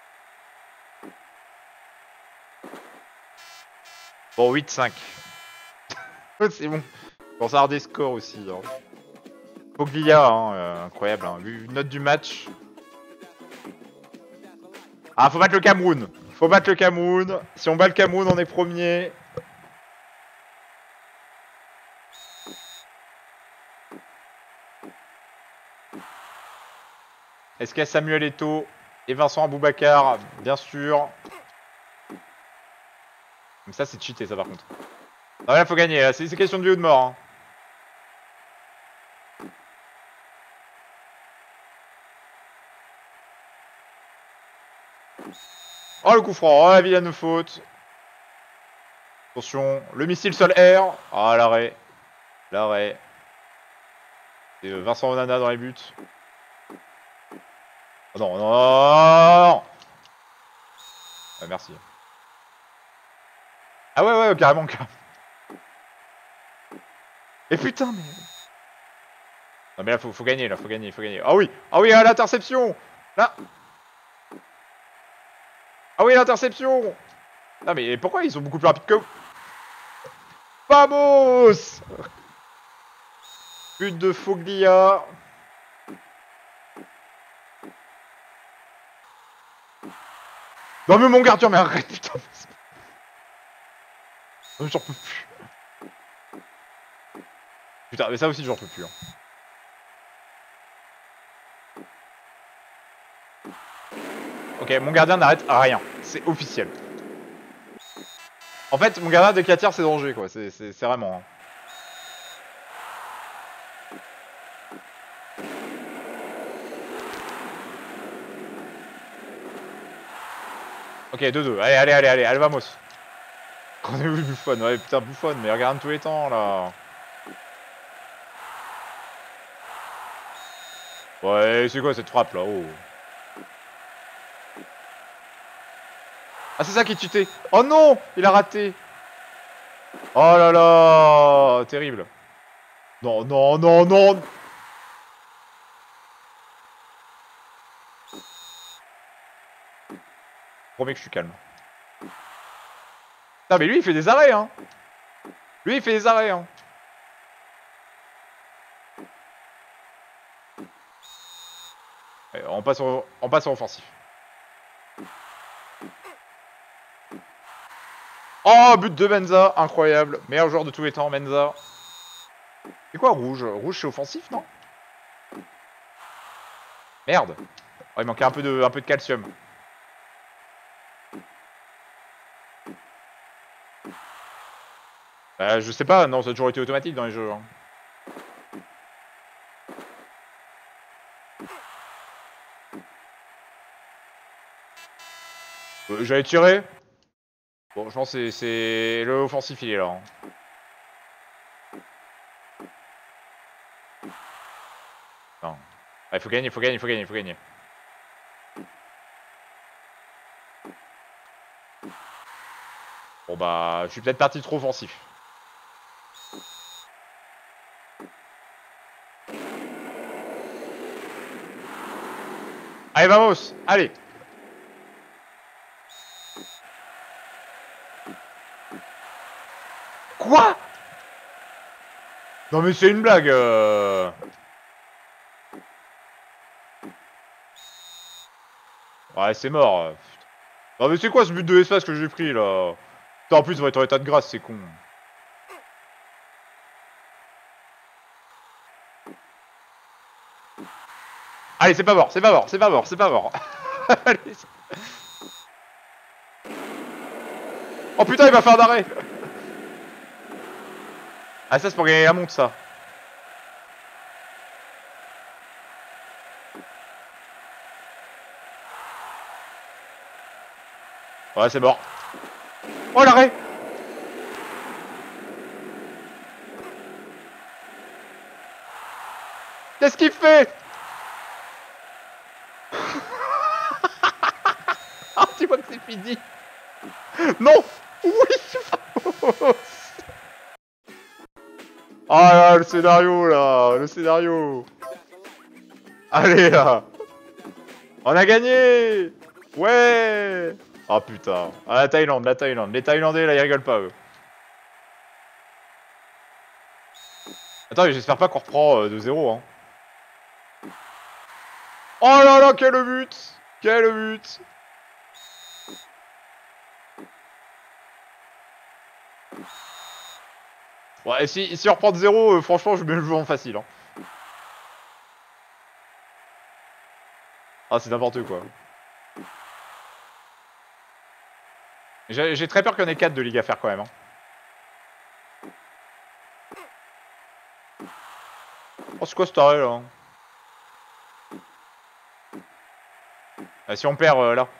Bon, huit cinq. C'est bon. Bon, ça avoir des scores aussi. Hein. Poglia, hein, euh, incroyable. Hein. Vu note du match. Ah, faut battre le Cameroun. Faut battre le Cameroun. Si on bat le Cameroun, on est premier. Est-ce qu'il y a Samuel Eto'o et Vincent Aboubakar? Bien sûr. Mais ça, c'est cheaté, ça, par contre. Ah, là, faut gagner. C'est question de vie ou de mort. Hein. Oh, le coup franc. Oh, la vilaine faute. Attention. Le missile sol-air. Ah, l'arrêt. L'arrêt. C'est Vincent Onana dans les buts. Oh, non, non, non, non. Ah, merci. Ah ouais, ouais, carrément. Et putain, mais... Non, mais là, faut, faut gagner, là, faut gagner, faut gagner. Ah oui, ah oui, à l'interception. Là. Ah oui, l'interception. Non, mais pourquoi ils sont beaucoup plus rapides que... Vamos. But de Foglia. Non mais mon gardien, mais arrête, putain. J'en peux plus. Putain, mais ça aussi j'en peux plus. Hein. Ok, mon gardien n'arrête rien. C'est officiel. En fait, mon gardien dès qu'il attire, c'est danger, quoi. C'est vraiment... Hein. Ok, deux deux. Allez, allez, allez, allez, allez, vamos. On est où Buffon? Ouais, putain, Buffon, mais regarde tous les temps, là. Ouais, c'est quoi cette frappe, là? Oh. Ah, c'est ça qui est tuté. Oh non, il a raté. Oh là là, terrible. Non, non, non, non. Promets que je suis calme. Non mais lui il fait des arrêts hein. Lui il fait des arrêts hein. Allez, on passe au, on passe en offensif. Oh but de Menza, incroyable. Meilleur joueur de tous les temps, Menza. C'est quoi rouge? Rouge c'est offensif non? Merde. Oh, il manquait un peu de, un peu de calcium. Bah, je sais pas, non, ça a toujours été automatique dans les jeux. Hein. Euh, J'allais tirer. Bon, je pense que c'est le offensif, il est là. Hein. Non. Ah, il faut gagner, il faut gagner, il faut gagner, il faut gagner. Bon bah, je suis peut-être parti trop offensif. Allez, vamos! Allez! Quoi? Non mais c'est une blague euh... Ouais, c'est mort. Putain. Non mais c'est quoi ce but de l'espace que j'ai pris là? Putain, en plus, on va être en état de grâce, c'est con. Allez, c'est pas mort, c'est pas mort, c'est pas mort, c'est pas mort. Allez. Oh putain, il va faire d'arrêt. Ah, ça c'est pour gagner la montre, ça. Ouais, c'est mort. Oh, l'arrêt. Qu'est-ce qu'il fait? Ah, tu vois que c'est fini. Non. Oui. Ah là, le scénario, là. Le scénario. Allez, là. On a gagné. Ouais. Ah, putain. Ah, la Thaïlande, la Thaïlande. Les Thaïlandais, là, ils rigolent pas, eux. Attends, mais j'espère pas qu'on reprend euh, de zéro, hein. Oh là là, quel but! Quel but! Ouais, et si, si on reprend de zéro, euh, franchement, je mets le jeu en facile. Hein. Ah, c'est n'importe quoi. J'ai très peur qu'il y en ait quatre de ligue à faire quand même. Hein. Oh, c'est quoi ce taré là? Ah, si on perd euh, là.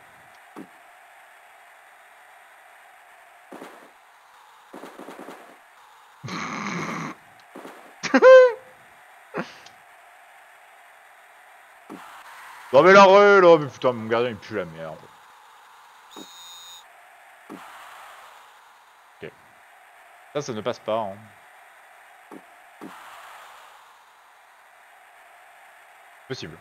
Non mais l'arrêt là, mais putain, mon gardien il pue la merde. Ok. Ça, ça ne passe pas. Hein. Possible.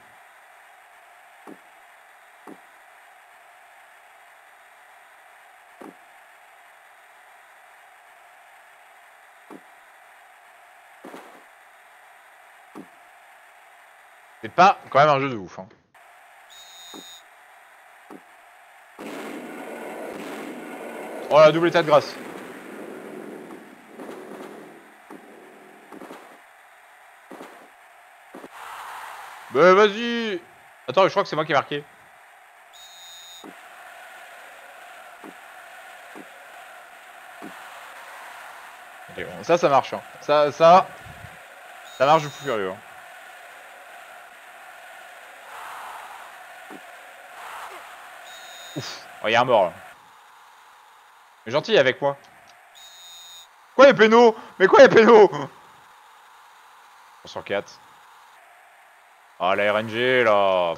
C'est pas quand même un jeu de ouf. Hein. Oh la double état de grâce. Bah vas-y. Attends, je crois que c'est moi qui ai marqué. Okay, bon, ça, ça marche. Hein. Ça, ça, ça marche du fou furieux. Hein. Ouf. Oh, y a un mort là. Mais gentil avec moi. Quoi les pénaux? Mais quoi les pénaux? cent quatre. Ah la R N G là.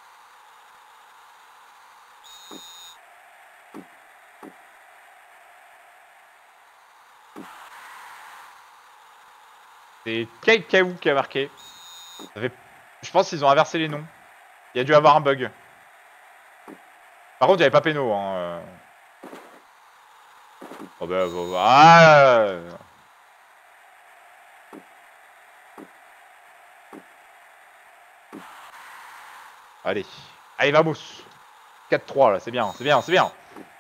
C'est Kaikaou qui a marqué. Ça fait... Je pense qu'ils ont inversé les noms. Il y a dû avoir un bug. Par contre, il n'y avait pas péno. Hein. Oh bah, bah, bah. Ah. Allez. Allez, vamos. quatre trois là, c'est bien, c'est bien, c'est bien.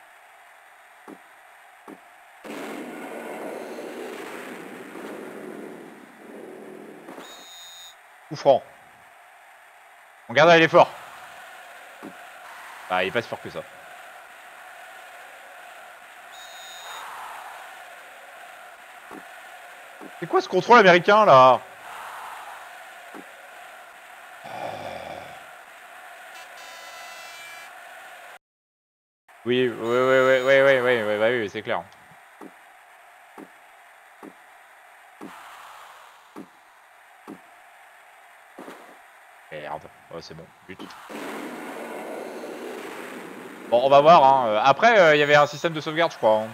Coup franc. On garde il est fort. Ah, il est pas si fort que ça. C'est quoi ce contrôle américain là? Oui, oui, oui, oui, oui, oui, oui, oui, bah oui, c'est clair. Merde, oh, c'est bon, but. Bon, on va voir, hein. Après, il euh, y avait un système de sauvegarde, je crois. Hein.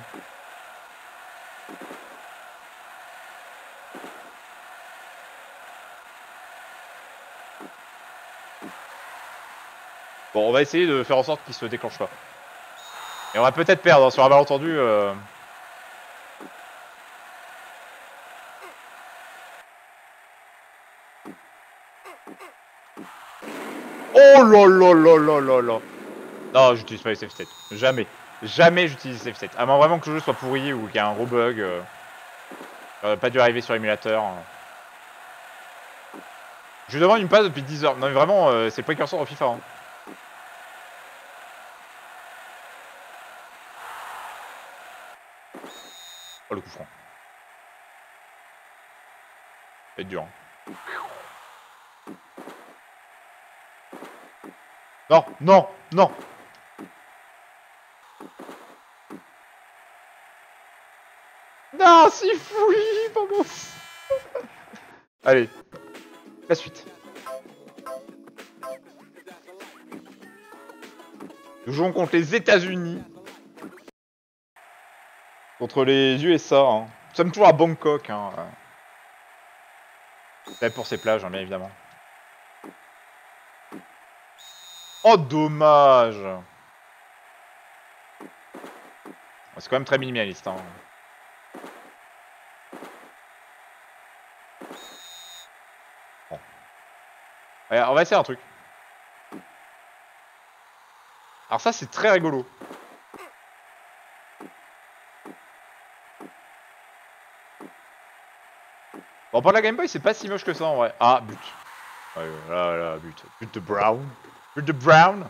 Bon, on va essayer de faire en sorte qu'il se déclenche pas. Et on va peut-être perdre, hein, sur un malentendu. Euh... Oh là là là là là là. Non, j'utilise pas les save states. Jamais. Jamais j'utilise les save states. À moins vraiment que le jeu soit pourri ou qu'il y a un gros bug. Euh... Euh, pas dû arriver sur l'émulateur. Je lui demande une passe depuis dix heures. Non mais vraiment, euh, c'est le précurseur de FIFA. Hein. Oh le coup franc. Ça va être dur. Hein. Non, non, non. Non, si fouille, pardon. Allez, la suite. Nous jouons contre les États-Unis. Contre les U S A. Hein. Nous sommes toujours à Bangkok. Hein. Peut-être pour ces plages, hein, bien évidemment. Oh, dommage. C'est quand même très minimaliste. Hein. Bon. Ouais, on va essayer un truc. Alors ça, c'est très rigolo. Bon, pour la Game Boy, c'est pas si moche que ça en vrai. Ah, but. Ouais, là, là, but. But de Brown. But de Brown.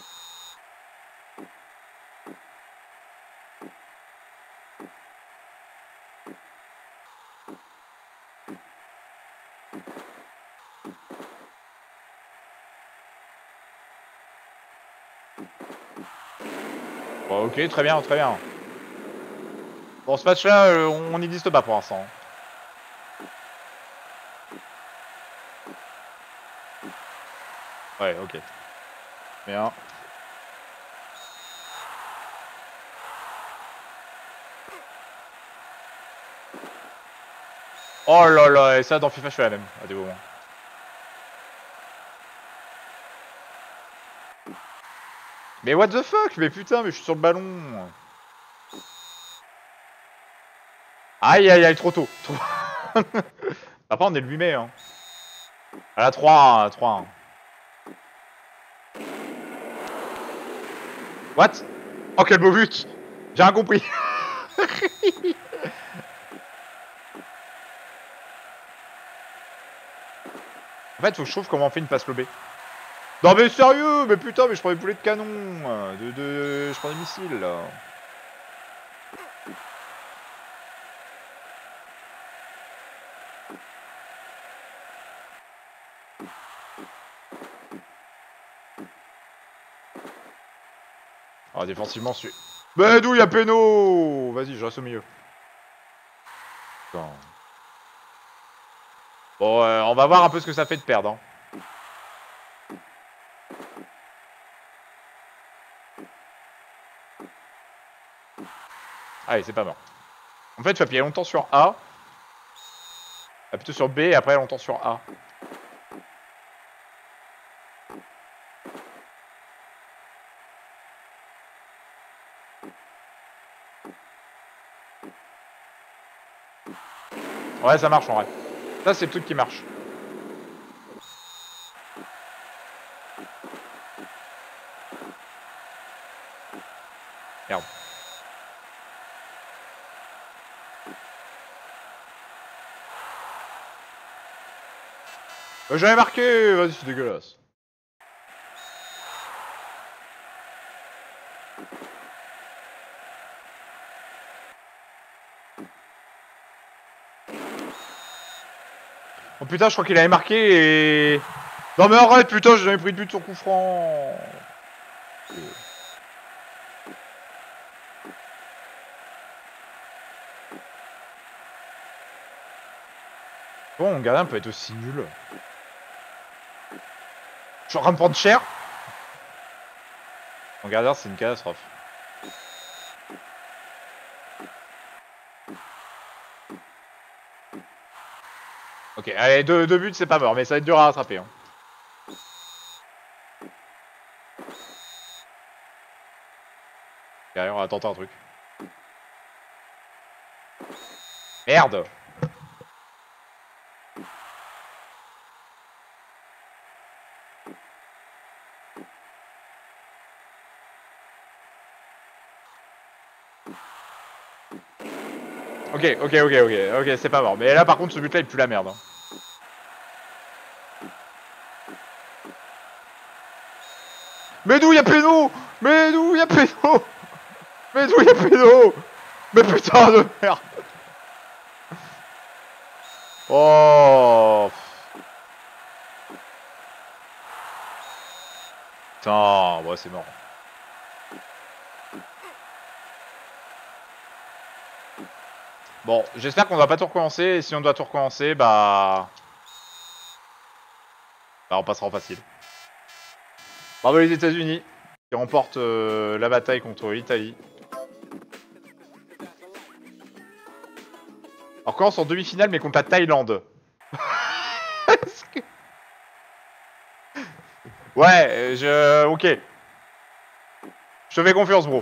Bon, ok, très bien, très bien. Bon, ce match-là, euh, on n'existe pas pour l'instant. Ouais, ok. Bien. Oh là là, et ça dans FIFA je fais la même, à des moments. Mais what the fuck? Mais putain, mais je suis sur le ballon. Aïe aïe aïe, trop tôt. Trop... Après on est le huit mai, hein. À la trois un, trois un. What? Oh quel beau but! J'ai rien compris. En fait, faut que je trouve comment on fait une passe lobée. Non mais sérieux, mais putain, mais je prends des boulets de canon, de, de... je prends des missiles là. Ah, défensivement, c'est... Mais d'où y'a Péno? Vas-y, je reste au milieu. Putain. Bon, euh, on va voir un peu ce que ça fait de perdre. Hein. Allez, c'est pas mort. En fait, tu vas appuyer longtemps sur A. Ah, plutôt sur B et après longtemps sur A. Ouais, ça marche en vrai. Ça, c'est le truc qui marche. Merde. Euh, J'avais marqué. Vas-y, c'est dégueulasse. Oh putain, je crois qu'il avait marqué et... Non mais arrête, putain, j'ai jamais pris de but sur coup franc. Bon, mon gardien peut être aussi nul. Je suis en train de prendre cher. Mon gardien, c'est une catastrophe. Ok, allez, deux, deux buts, c'est pas mort, mais ça va être dur à rattraper. Hein. Derrière, on va tenter un truc. Merde! Ok, ok, ok, ok, ok, c'est pas mort. Mais là, par contre, ce but-là, il pue la merde. Hein. Mais d'où y'a péno? Mais d'où y'a péno? Mais d'où y'a péno? Mais putain de merde! Oh! Putain, ouais, c'est mort. Bon, j'espère qu'on va pas tout recommencer, et si on doit tout recommencer, bah... Bah, on passera en facile. Bravo les États-Unis, qui remportent euh, la bataille contre l'Italie. Alors commence en demi-finale, mais contre la Thaïlande. que... Ouais, je... Ok. Je te fais confiance, bro.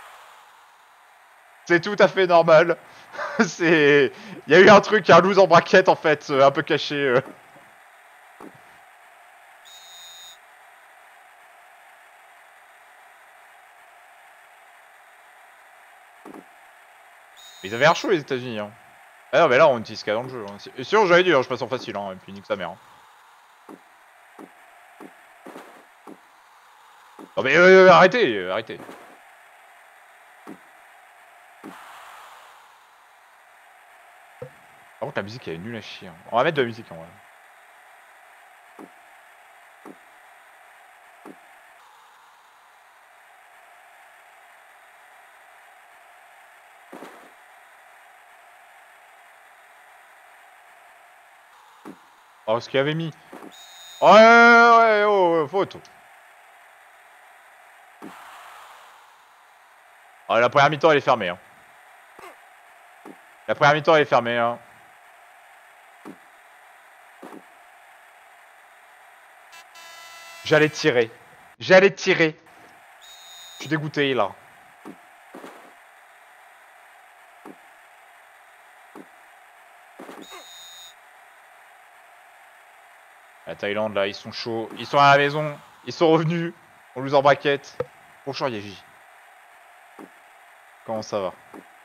C'est tout à fait normal. C'est... Il y a eu un truc, un loose en braquette, en fait, euh, un peu caché. Euh. Ils avaient un chaud, les États-Unis. Hein. Ah non, mais là, on utilise ce qu'il y a dans le jeu. Hein. Sinon, j'avais dit, hein, je passe en facile, hein, et puis nique sa mère. Hein. Non mais euh, arrêtez, euh, arrêtez. Par contre la musique elle est nulle à chier. Hein. On va mettre de la musique en vrai. Oh ce qu'il avait mis. Ouais ouais ouais oh, ouais faute. Oh, la première mi-temps elle est fermée hein. La première mi-temps elle est fermée hein. J'allais tirer. J'allais tirer. Je suis dégoûté là. La Thaïlande là, ils sont chauds. Ils sont à la maison. Ils sont revenus. On lose en braquette. Bonjour Yeji. Comment ça va?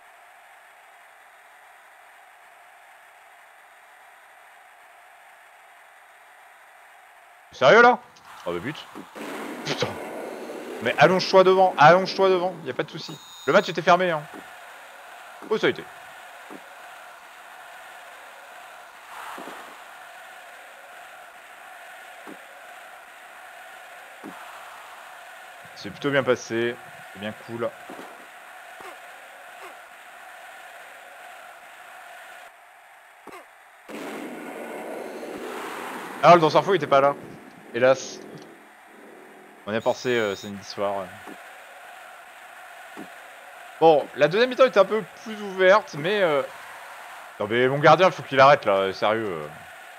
Sérieux là? Oh bah but. Putain. Mais allonge-toi devant, allonge-toi devant, y a pas de souci. Le match était fermé hein. Oh ça a été. C'est plutôt bien passé, c'est bien cool. Ah le danseur fou il était pas là. Hélas. On est passé euh, samedi soir. Ouais. Bon, la deuxième mi-temps était un peu plus ouverte, mais... Euh... Non mais mon gardien, il faut qu'il arrête là, sérieux. Euh...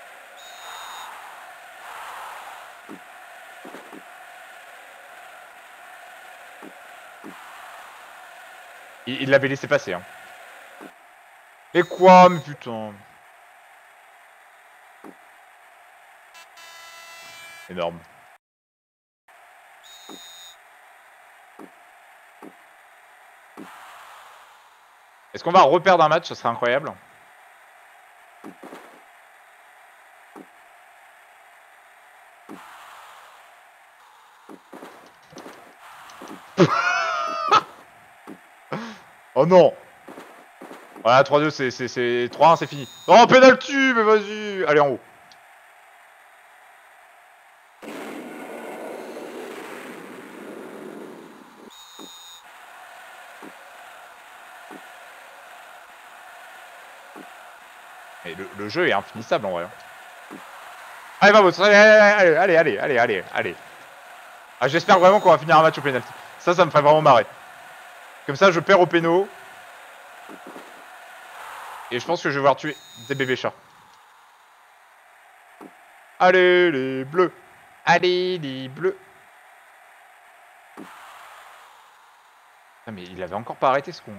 Il l'avait laissé passer. Hein. Mais quoi, mais putain. Énorme. Est-ce qu'on va reperdre un match? Ça serait incroyable. Oh non. Voilà, trois deux, c'est... trois un, c'est fini. Oh, penalty, mais vas-y. Allez, en haut. Et le, le jeu est infinissable en vrai. Allez, vamos, allez, allez, allez, allez, allez, allez, allez. Ah, j'espère vraiment qu'on va finir un match au pénalty. Ça, ça me ferait vraiment marrer. Comme ça, je perds au péno. Et je pense que je vais voir tuer des bébés chats. Allez, les bleus. Allez, les bleus. Ah, mais il avait encore pas arrêté ce con.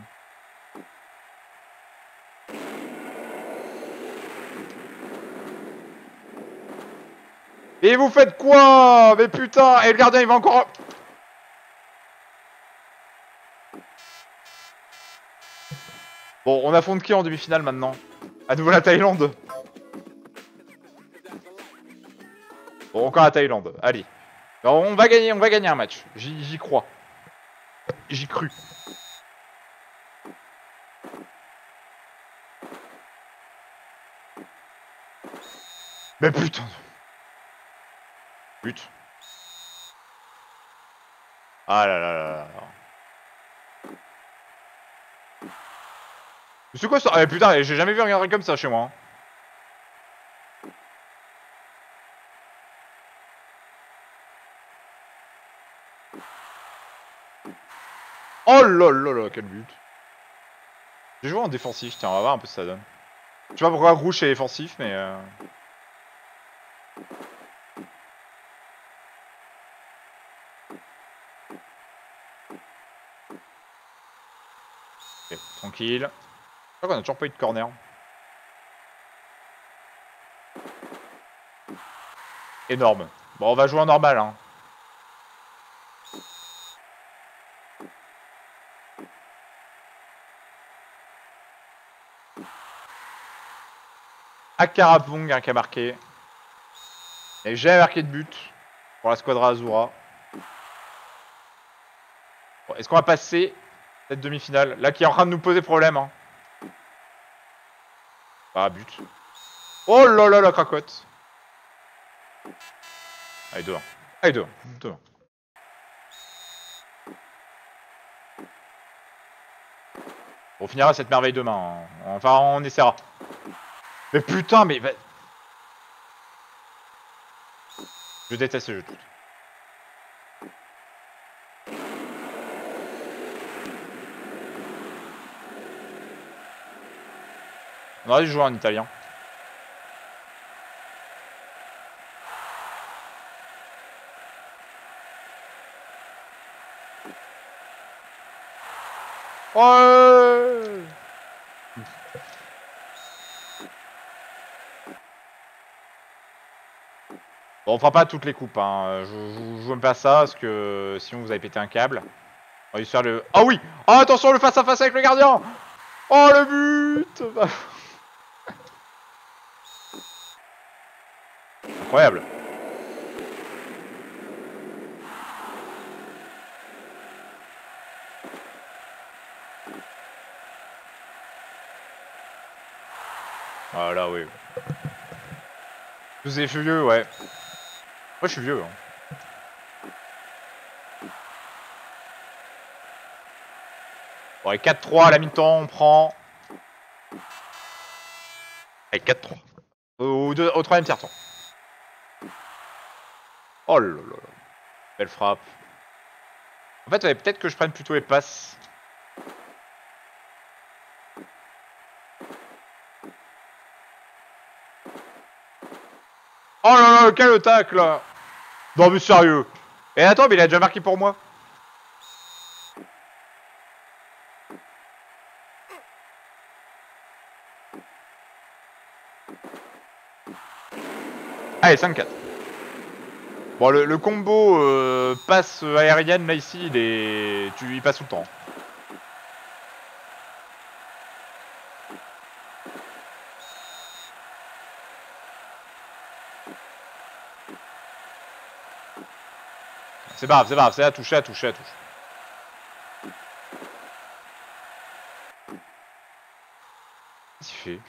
Et vous faites quoi? Mais putain. Et le gardien, il va encore... Bon, on affronte qui en demi-finale maintenant? À nouveau la Thaïlande. Bon, encore la Thaïlande. Allez. Alors, on va gagner, on va gagner un match. J'y crois. J'y cru. Mais putain. But. Ah là là là là. C'est quoi ça? Ah putain, j'ai jamais vu un gardien comme ça chez moi. Hein. Oh là là là, quel but. J'ai joué en défensif, tiens, on va voir un peu ce que ça donne. Je sais pas pourquoi Rouge est défensif, mais... Euh... Ok, tranquille. Je crois qu'on a toujours pas eu de corner. Énorme. Bon, on va jouer en normal, hein. Akarabong hein, qui a marqué. Et j'ai marqué de but pour la squadra Azura. Bon, est-ce qu'on va passer cette demi-finale? Là qui est en train de nous poser problème. Hein. Ah, but. Oh là là la cracotte. Allez, deux un. Allez, deux un. deux un. On finira cette merveille demain. Hein. Enfin, on essaiera. Mais putain, mais... Je déteste ce jeu tout. On aurait dû jouer en italien. Ouais. Bon, on fera pas toutes les coupes, hein. Je, je, je joue même pas ça, parce que sinon vous avez pété un câble. On va faire le... Ah oui. Oh, attention, le face-à-face -face avec le gardien. Oh, le but. Incroyable. Ah là, oui. Vous êtes vieux, ouais. Moi, je suis vieux. Hein. Bon, quatre trois à la mi-temps, on prend. Allez, quatre trois. Au, deux, au troisième tiers-temps. Oh là là là. Belle frappe. En fait, ouais, peut-être que je prenne plutôt les passes. Oh là là, quel tacle là. Non mais sérieux. Et attends, mais il a déjà marqué pour moi. Allez, cinq quatre. Bon, le, le combo euh, passe aérienne, là, ici, il est... Tu y passes tout le temps. C'est pas grave, c'est pas grave, c'est à toucher, à toucher, à toucher. Qu'est-ce qu'il fait?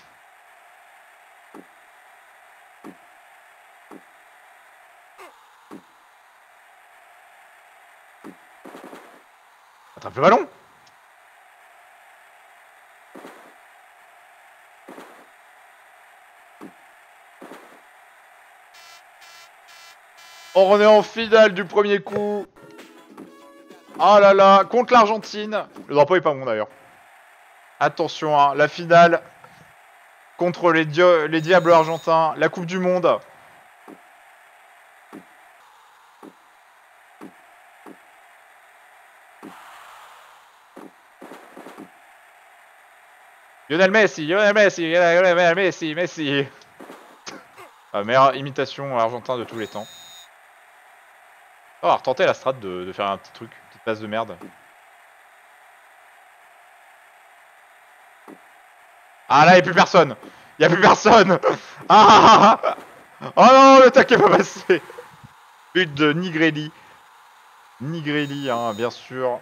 Attrape le ballon. On est en finale du premier coup. Oh là là, contre l'Argentine. Le drapeau est pas bon d'ailleurs. Attention, hein, la finale contre les, dio les Diables argentins, la Coupe du Monde. Lionel Messi, Lionel Messi, Lionel Messi, Messi. La meilleure imitation argentin de tous les temps. Oh, on va retenter la strat de, de faire un petit truc, une petite passe de merde. Ah là, il n'y a plus personne. Il n'y a plus personne. Ah, ah, ah. Oh non, le tac est pas passé. But de Nigrelli. Nigrelli, hein, bien sûr.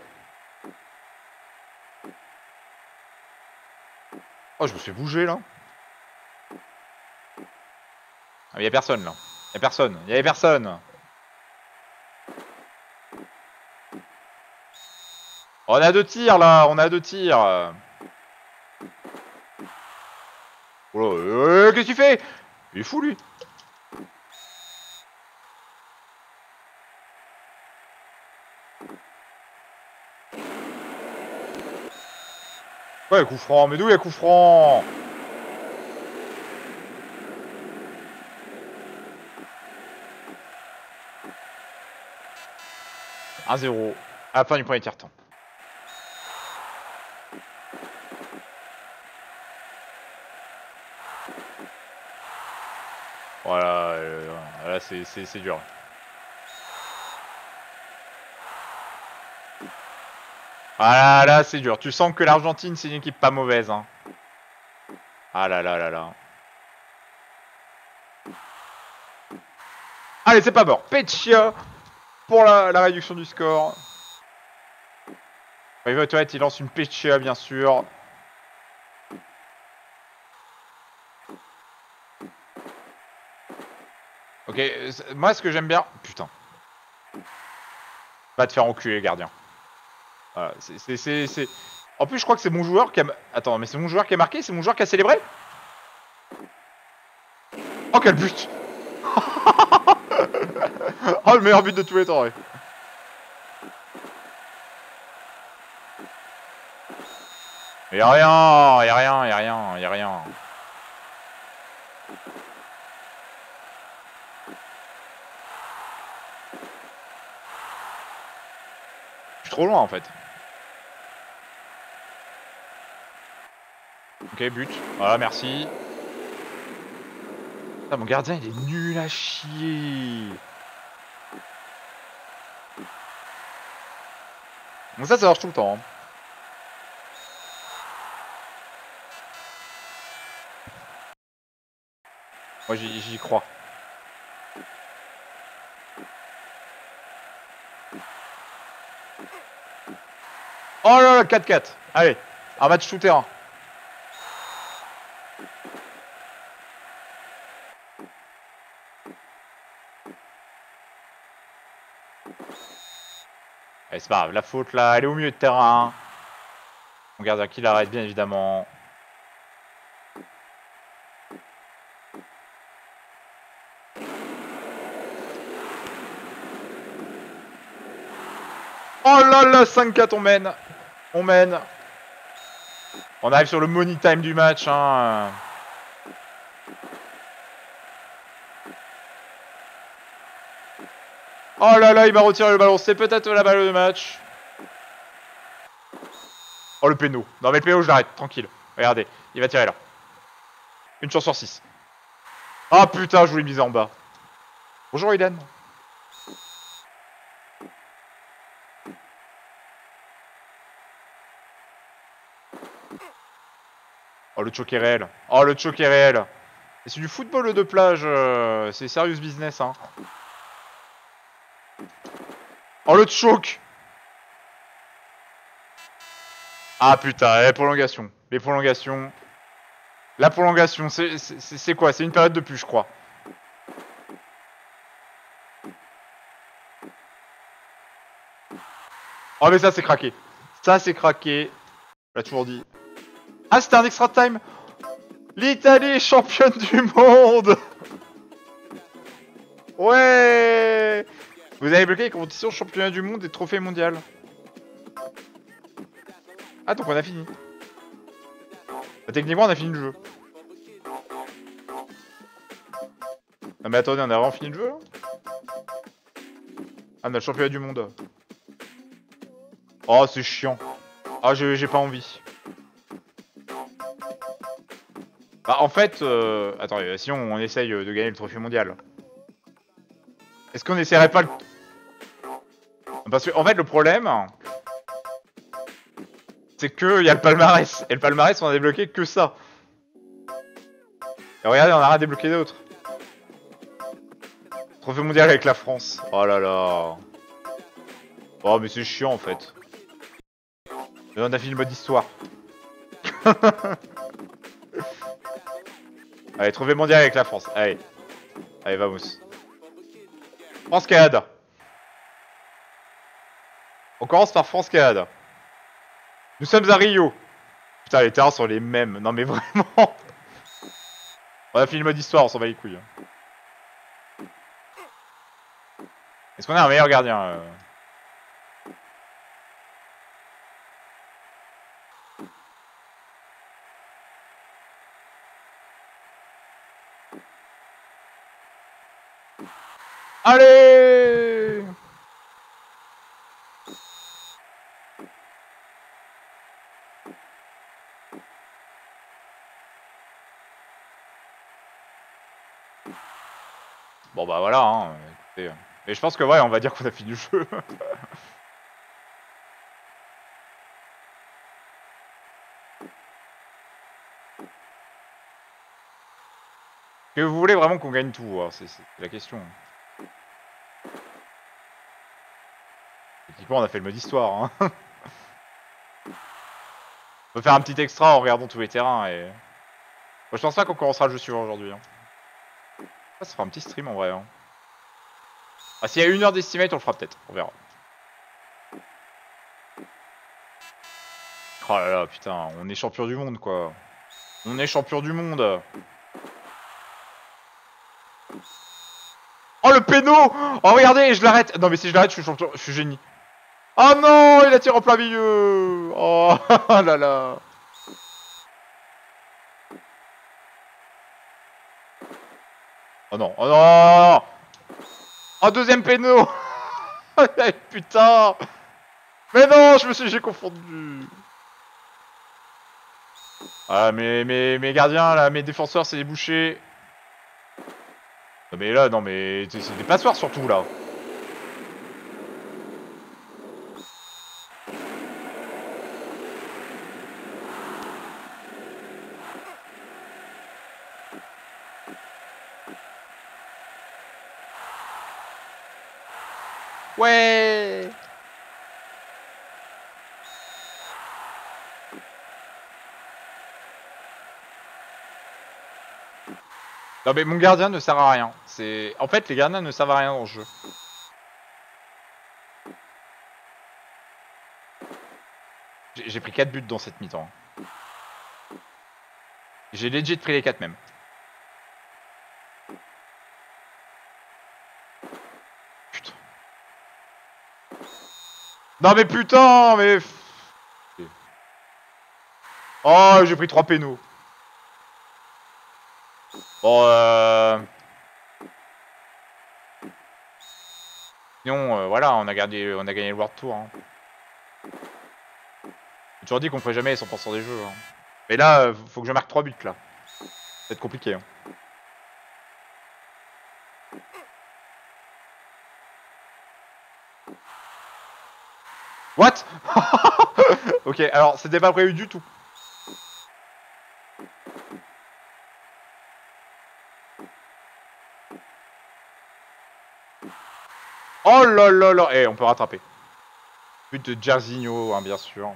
Oh, je me suis bougé là. Ah, mais y a personne là. Y a personne. Y avait personne. On a deux tirs là. On a deux tirs. Oh, euh, qu'est-ce qu'il fait? Il est fou lui. Ouais, coup franc. Mais d'où il y a coup franc? un zéro à la fin du premier tiers-temps. Voilà, euh, là c'est dur. Voilà, là c'est dur. Tu sens que l'Argentine c'est une équipe pas mauvaise. Hein. Ah là là là là. Allez, c'est pas mort. Peccia pour la, la réduction du score. Il va aux toilettes, il lance une Peccia bien sûr. Ok, moi ce que j'aime bien... Putain. Va te faire enculer, gardien. Voilà, c'est... En plus, je crois que c'est mon joueur qui a... Attends, mais c'est mon joueur qui a marqué? C'est mon joueur qui a célébré? Oh, quel but! Oh, le meilleur but de tous les temps, ouais. Y'a rien, y'a rien, y'a rien, y'a rien. Je suis trop loin en fait. Ok, but. Voilà, merci. Ah, mon gardien il est nul à chier. Bon, ça, ça marche tout le temps. Hein. Moi j'y crois. Oh là là, quatre quatre. Allez, un match tout terrain. Allez, c'est pas grave, la faute là, elle est au milieu de terrain. On garde qui l'arrête bien évidemment. Oh là là, cinq quatre, on mène. On mène. On arrive sur le money time du match. Hein. Oh là là, il m'a retiré le ballon. C'est peut-être la balle de match. Oh, le péno. Non, mais le péno, je l'arrête. Tranquille. Regardez, il va tirer là. Une chance sur six. Ah putain, je voulais miser en bas. Bonjour, Idan. Oh, le choke est réel. Oh, le choke est réel. Et c'est du football de plage. Euh, c'est serious business, hein. Oh, le choke. Ah putain, les prolongations. Les prolongations. La prolongation, c'est quoi? C'est une période de plus, je crois. Oh, mais ça, c'est craqué. Ça, c'est craqué. On l'a toujours dit. Ah, c'était un extra time. L'Italie est championne du monde. Ouais. Vous avez bloqué les compétitions championnat du monde et trophée mondial. Ah, donc on a fini. Bah, techniquement, on a fini le jeu. Non mais attendez, on a vraiment fini le jeu là? Ah, on a le championnat du monde. Oh, c'est chiant. Ah, j'ai pas envie. Bah, en fait, euh... attendez, si on, on essaye de gagner le trophée mondial. Est-ce qu'on essaierait pas le... Parce que, en fait, le problème... C'est que il y a le palmarès. Et le palmarès, on a débloqué que ça. Et regardez, on a rien débloqué d'autre. Trophée mondial avec la France. Oh là là. Oh, mais c'est chiant, en fait. Et on a fini le mode histoire. Allez, trophée mondial avec la France. Allez. Allez, vamos. France-Canada. On commence par France-Canada. Nous sommes à Rio. Putain, les terrains sont les mêmes. Non, mais vraiment. On a fini le mode histoire, on s'en bat les couilles. Est-ce qu'on a un meilleur gardien euh... Allez! Bon bah voilà, hein. Écoutez. Mais je pense que ouais, on va dire qu'on a fini le jeu. Que vous voulez vraiment qu'on gagne tout, c'est la question. Typiquement, on a fait le mode histoire. Hein. On peut faire un petit extra en regardant tous les terrains et... Moi, je pense pas qu'on commencera le jeu suivant aujourd'hui. Hein. Ça, ça fera un petit stream en vrai. Hein. Ah, s'il y a une heure d'estimate, on le fera peut-être. On verra. Oh là là, putain, on est champion du monde, quoi. On est champion du monde. Oh, le péno. Oh, regardez, je l'arrête. Non, mais si je l'arrête, je suis champion, je suis génie. Oh non, il a tiré en plein milieu. Oh là là. Oh non, oh non. Oh, deuxième péno. Putain. Mais non, je me suis, j'ai confondu. Ah, mais mes, mes gardiens, là, mes défenseurs, c'est des bouchers. Non mais là, non mais c'est des passoires surtout, là. Ouais. Non mais mon gardien ne sert à rien. C'est, en fait, les gardiens ne servent à rien dans le jeu. J'ai pris quatre buts dans cette mi-temps. J'ai legit pris les quatre même. Putain. Non mais putain, mais... Oh, j'ai pris trois pénaux. Bon, euh... Sinon, euh, voilà, on a, gardé, on a gagné le World Tour. Hein. J'ai toujours dit qu'on ferait jamais les cent pour cent des jeux. Hein. Mais là, euh, faut que je marque trois buts, là. Ça va être compliqué. Hein. What? Ok, alors, c'était pas prévu du tout. Oh là là là. Eh, on peut rattraper. But de Jairzinho, hein, bien sûr.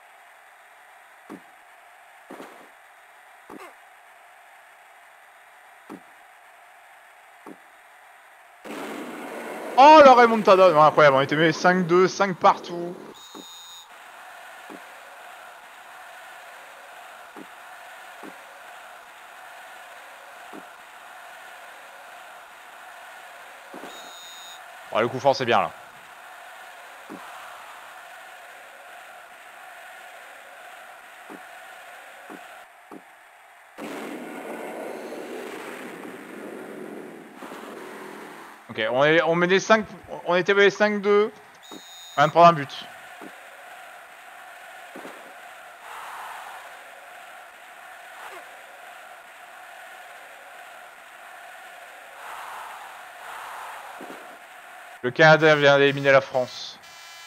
Oh la remontada, non, incroyable, on était mis cinq deux, cinq partout. Oh, le coup franc, c'est bien là. Ok, on, est, on menait cinq. On était menés cinq deux. On vient de prendre un but. Le Canada vient d'éliminer la France.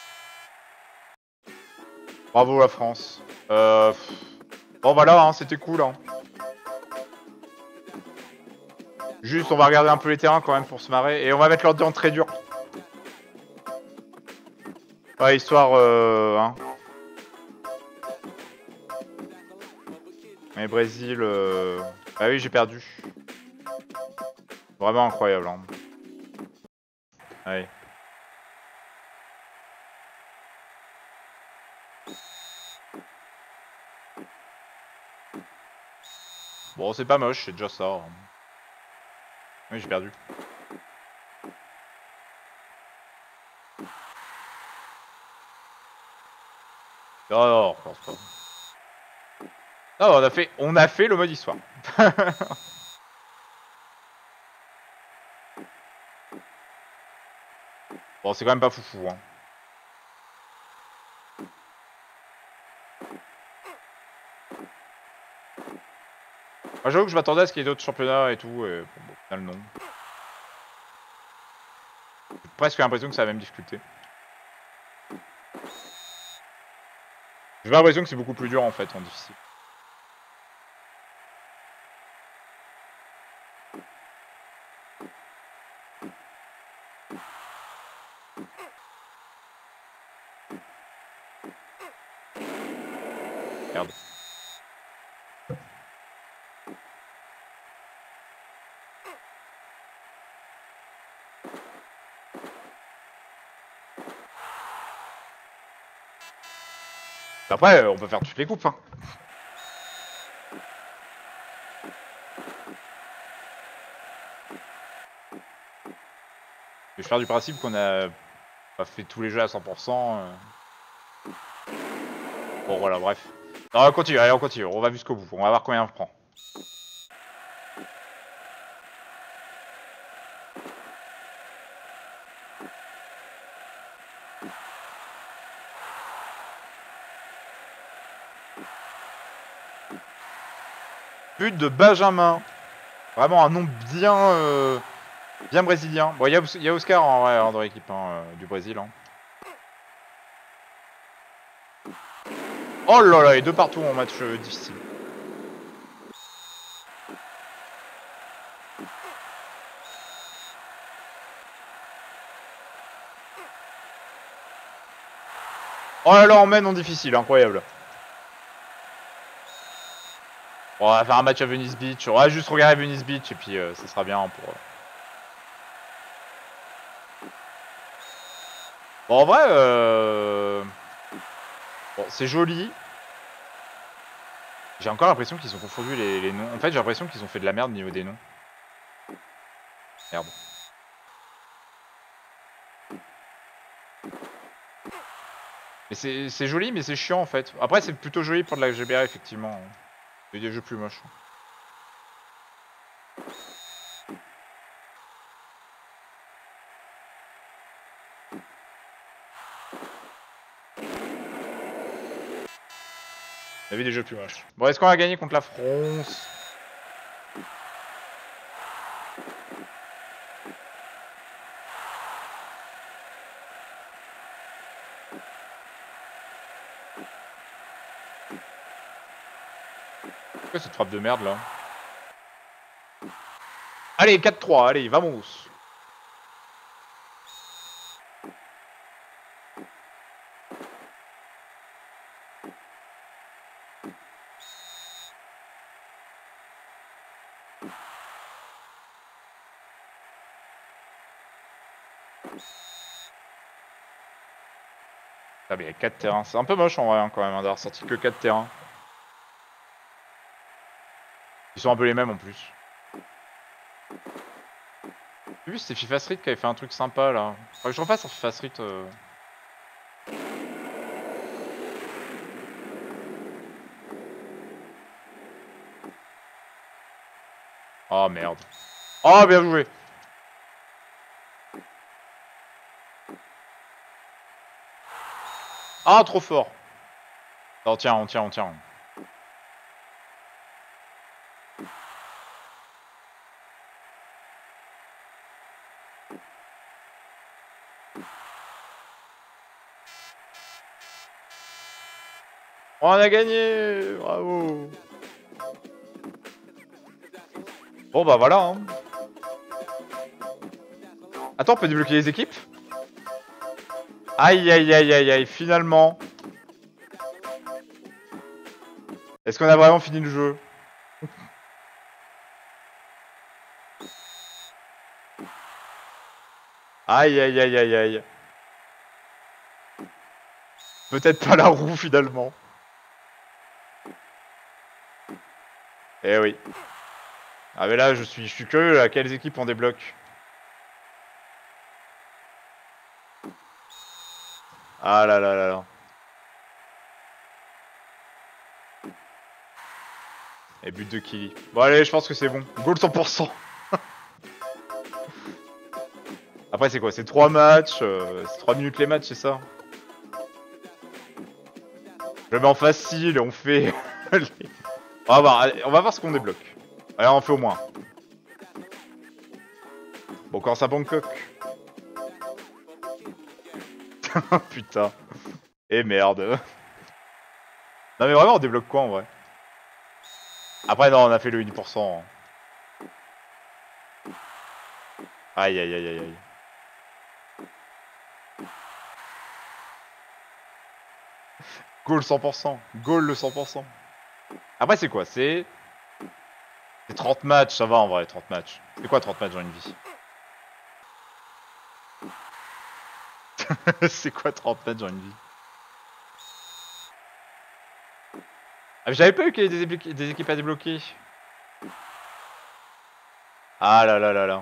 Bravo la France. Euh... Bon voilà, hein, c'était cool. Hein. Juste, on va regarder un peu les terrains quand même pour se marrer. Et on va mettre l'ordi en très dur. Ouais, histoire... Euh, hein. Mais Brésil... Euh... Ah oui, j'ai perdu. Vraiment incroyable. Hein. Allez. Bon, c'est pas moche, c'est déjà ça. Hein. Oui, j'ai perdu. Non, non, je pense pas. Non, on a fait, on a fait le mode histoire. Bon, c'est quand même pas foufou. Hein. Moi, j'avoue que je m'attendais à ce qu'il y ait d'autres championnats et tout. Et bon, bon, au final, non. J'ai presque l'impression que c'est la même difficulté. J'ai l'impression que c'est beaucoup plus dur en fait en difficile. Merde. Après, on peut faire toutes les coupes. Hein. Je vais faire du principe qu'on a pas fait tous les jeux à cent pour cent. Euh... Bon, voilà, bref. Non, on continue, allez, on continue. On va jusqu'au bout. On va voir combien on prend. But de Benjamin. Vraiment un nom bien, euh, bien brésilien. Bon, il y, y a Oscar en vrai hein, dans l'équipe hein, euh, du Brésil. Hein. Oh là là, et deux partout en match euh, difficile. Oh là là, on mène en difficile, incroyable. Bon, on va faire un match à Venice Beach. On va juste regarder Venice Beach et puis euh, ça sera bien pour. Euh... Bon, en vrai, euh... bon, c'est joli. J'ai encore l'impression qu'ils ont confondu les, les noms. En fait, j'ai l'impression qu'ils ont fait de la merde au niveau des noms. Merde. Mais c'est joli, mais c'est chiant en fait. Après, c'est plutôt joli pour de la G B A, effectivement. Il y a des jeux plus moches. Il y avait des jeux plus moches. Bon, est-ce qu'on va gagner contre la France? C'est quoi cette frappe de merde là? Allez, quatre trois, allez, vamos! Ah mais il y a quatre terrains, c'est un peu moche en vrai hein, quand même hein, d'avoir sorti que quatre terrains. Ils sont un peu les mêmes en plus. J'ai vu, c'était FIFA Street qui avait fait un truc sympa là. Faudrait que je refasse un FIFA Street. Euh... Oh merde. Oh bien joué. Ah trop fort. Non tiens, on tient, on tient. On a gagné. Bravo. Bon bah voilà hein. Attends, on peut débloquer les équipes? Aïe aïe aïe aïe aïe, finalement. Est-ce qu'on a vraiment fini le jeu? Aïe aïe aïe aïe aïe. Peut-être pas la roue finalement. Eh oui. Ah mais là je suis, je suis curieux là, quelles équipes on débloque? Ah là là là là. Et but de Killy. Bon allez, je pense que c'est bon. Goal cent pour cent. Après c'est quoi? C'est trois matchs, euh, c'est trois minutes les matchs, c'est ça? Je le mets en facile et on fait... on va voir, allez, on va voir ce qu'on débloque. Allez, on en fait au moins. Bon, quand ça Bangkok. Putain. Et merde. Non mais vraiment, on débloque quoi en vrai? Après non, on a fait le un pour cent. Aïe aïe aïe aïe aïe. Goal cent pour cent. Goal le cent pour cent. Après c'est quoi? C'est... C'est trente matchs, ça va en vrai, trente matchs. C'est quoi trente matchs dans une vie? C'est quoi trente matchs dans une vie? Ah mais j'avais pas eu qu'il y ait des, des équipes à débloquer. Ah là là là là.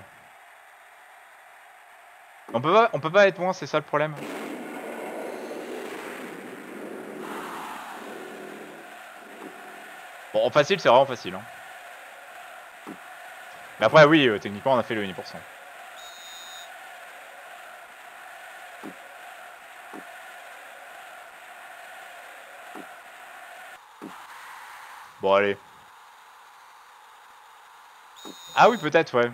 On peut pas, on peut pas être moins, c'est ça le problème. Bon, en facile, c'est vraiment facile. Hein. Mais après, oui, euh, techniquement, on a fait le un pour cent. Bon, allez. Ah oui, peut-être, ouais.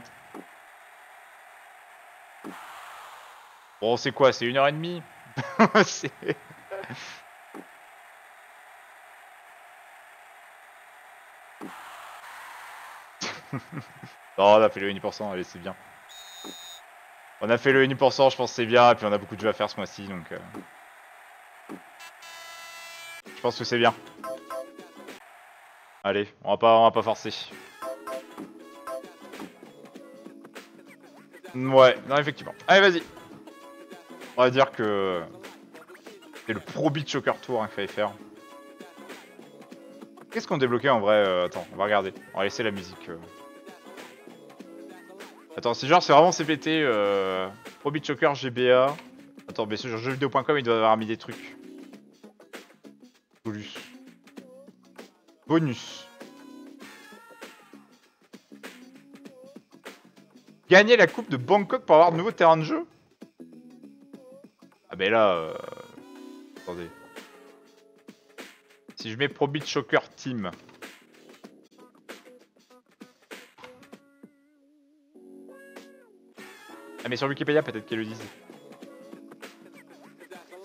Bon, c'est quoi? C'est une heure et demie. C'est... Non, on a fait le un pour cent, allez, c'est bien. On a fait le un pour cent, je pense que c'est bien, et puis on a beaucoup de jeux à faire ce mois-ci, donc... Euh... Je pense que c'est bien. Allez, on va pas, on va pas forcer. Ouais, non, effectivement. Allez, vas-y. On va dire que... C'est le Pro Beat Shocker Tour hein, qu'il fallait faire. Qu'est-ce qu'on débloquait en vrai euh, Attends, on va regarder. On va laisser la musique... Euh... Attends, si genre c'est vraiment C P T, euh, Pro Beat Shocker G B A. Attends, mais sur jeux vidéo point com il doit avoir mis des trucs. Bonus. Bonus. Gagner la coupe de Bangkok pour avoir de nouveaux terrains de jeu. Ah ben là... Euh... Attendez. Si je mets Pro Beat Shocker Team... Ah mais sur Wikipédia peut-être qu'ils le disent.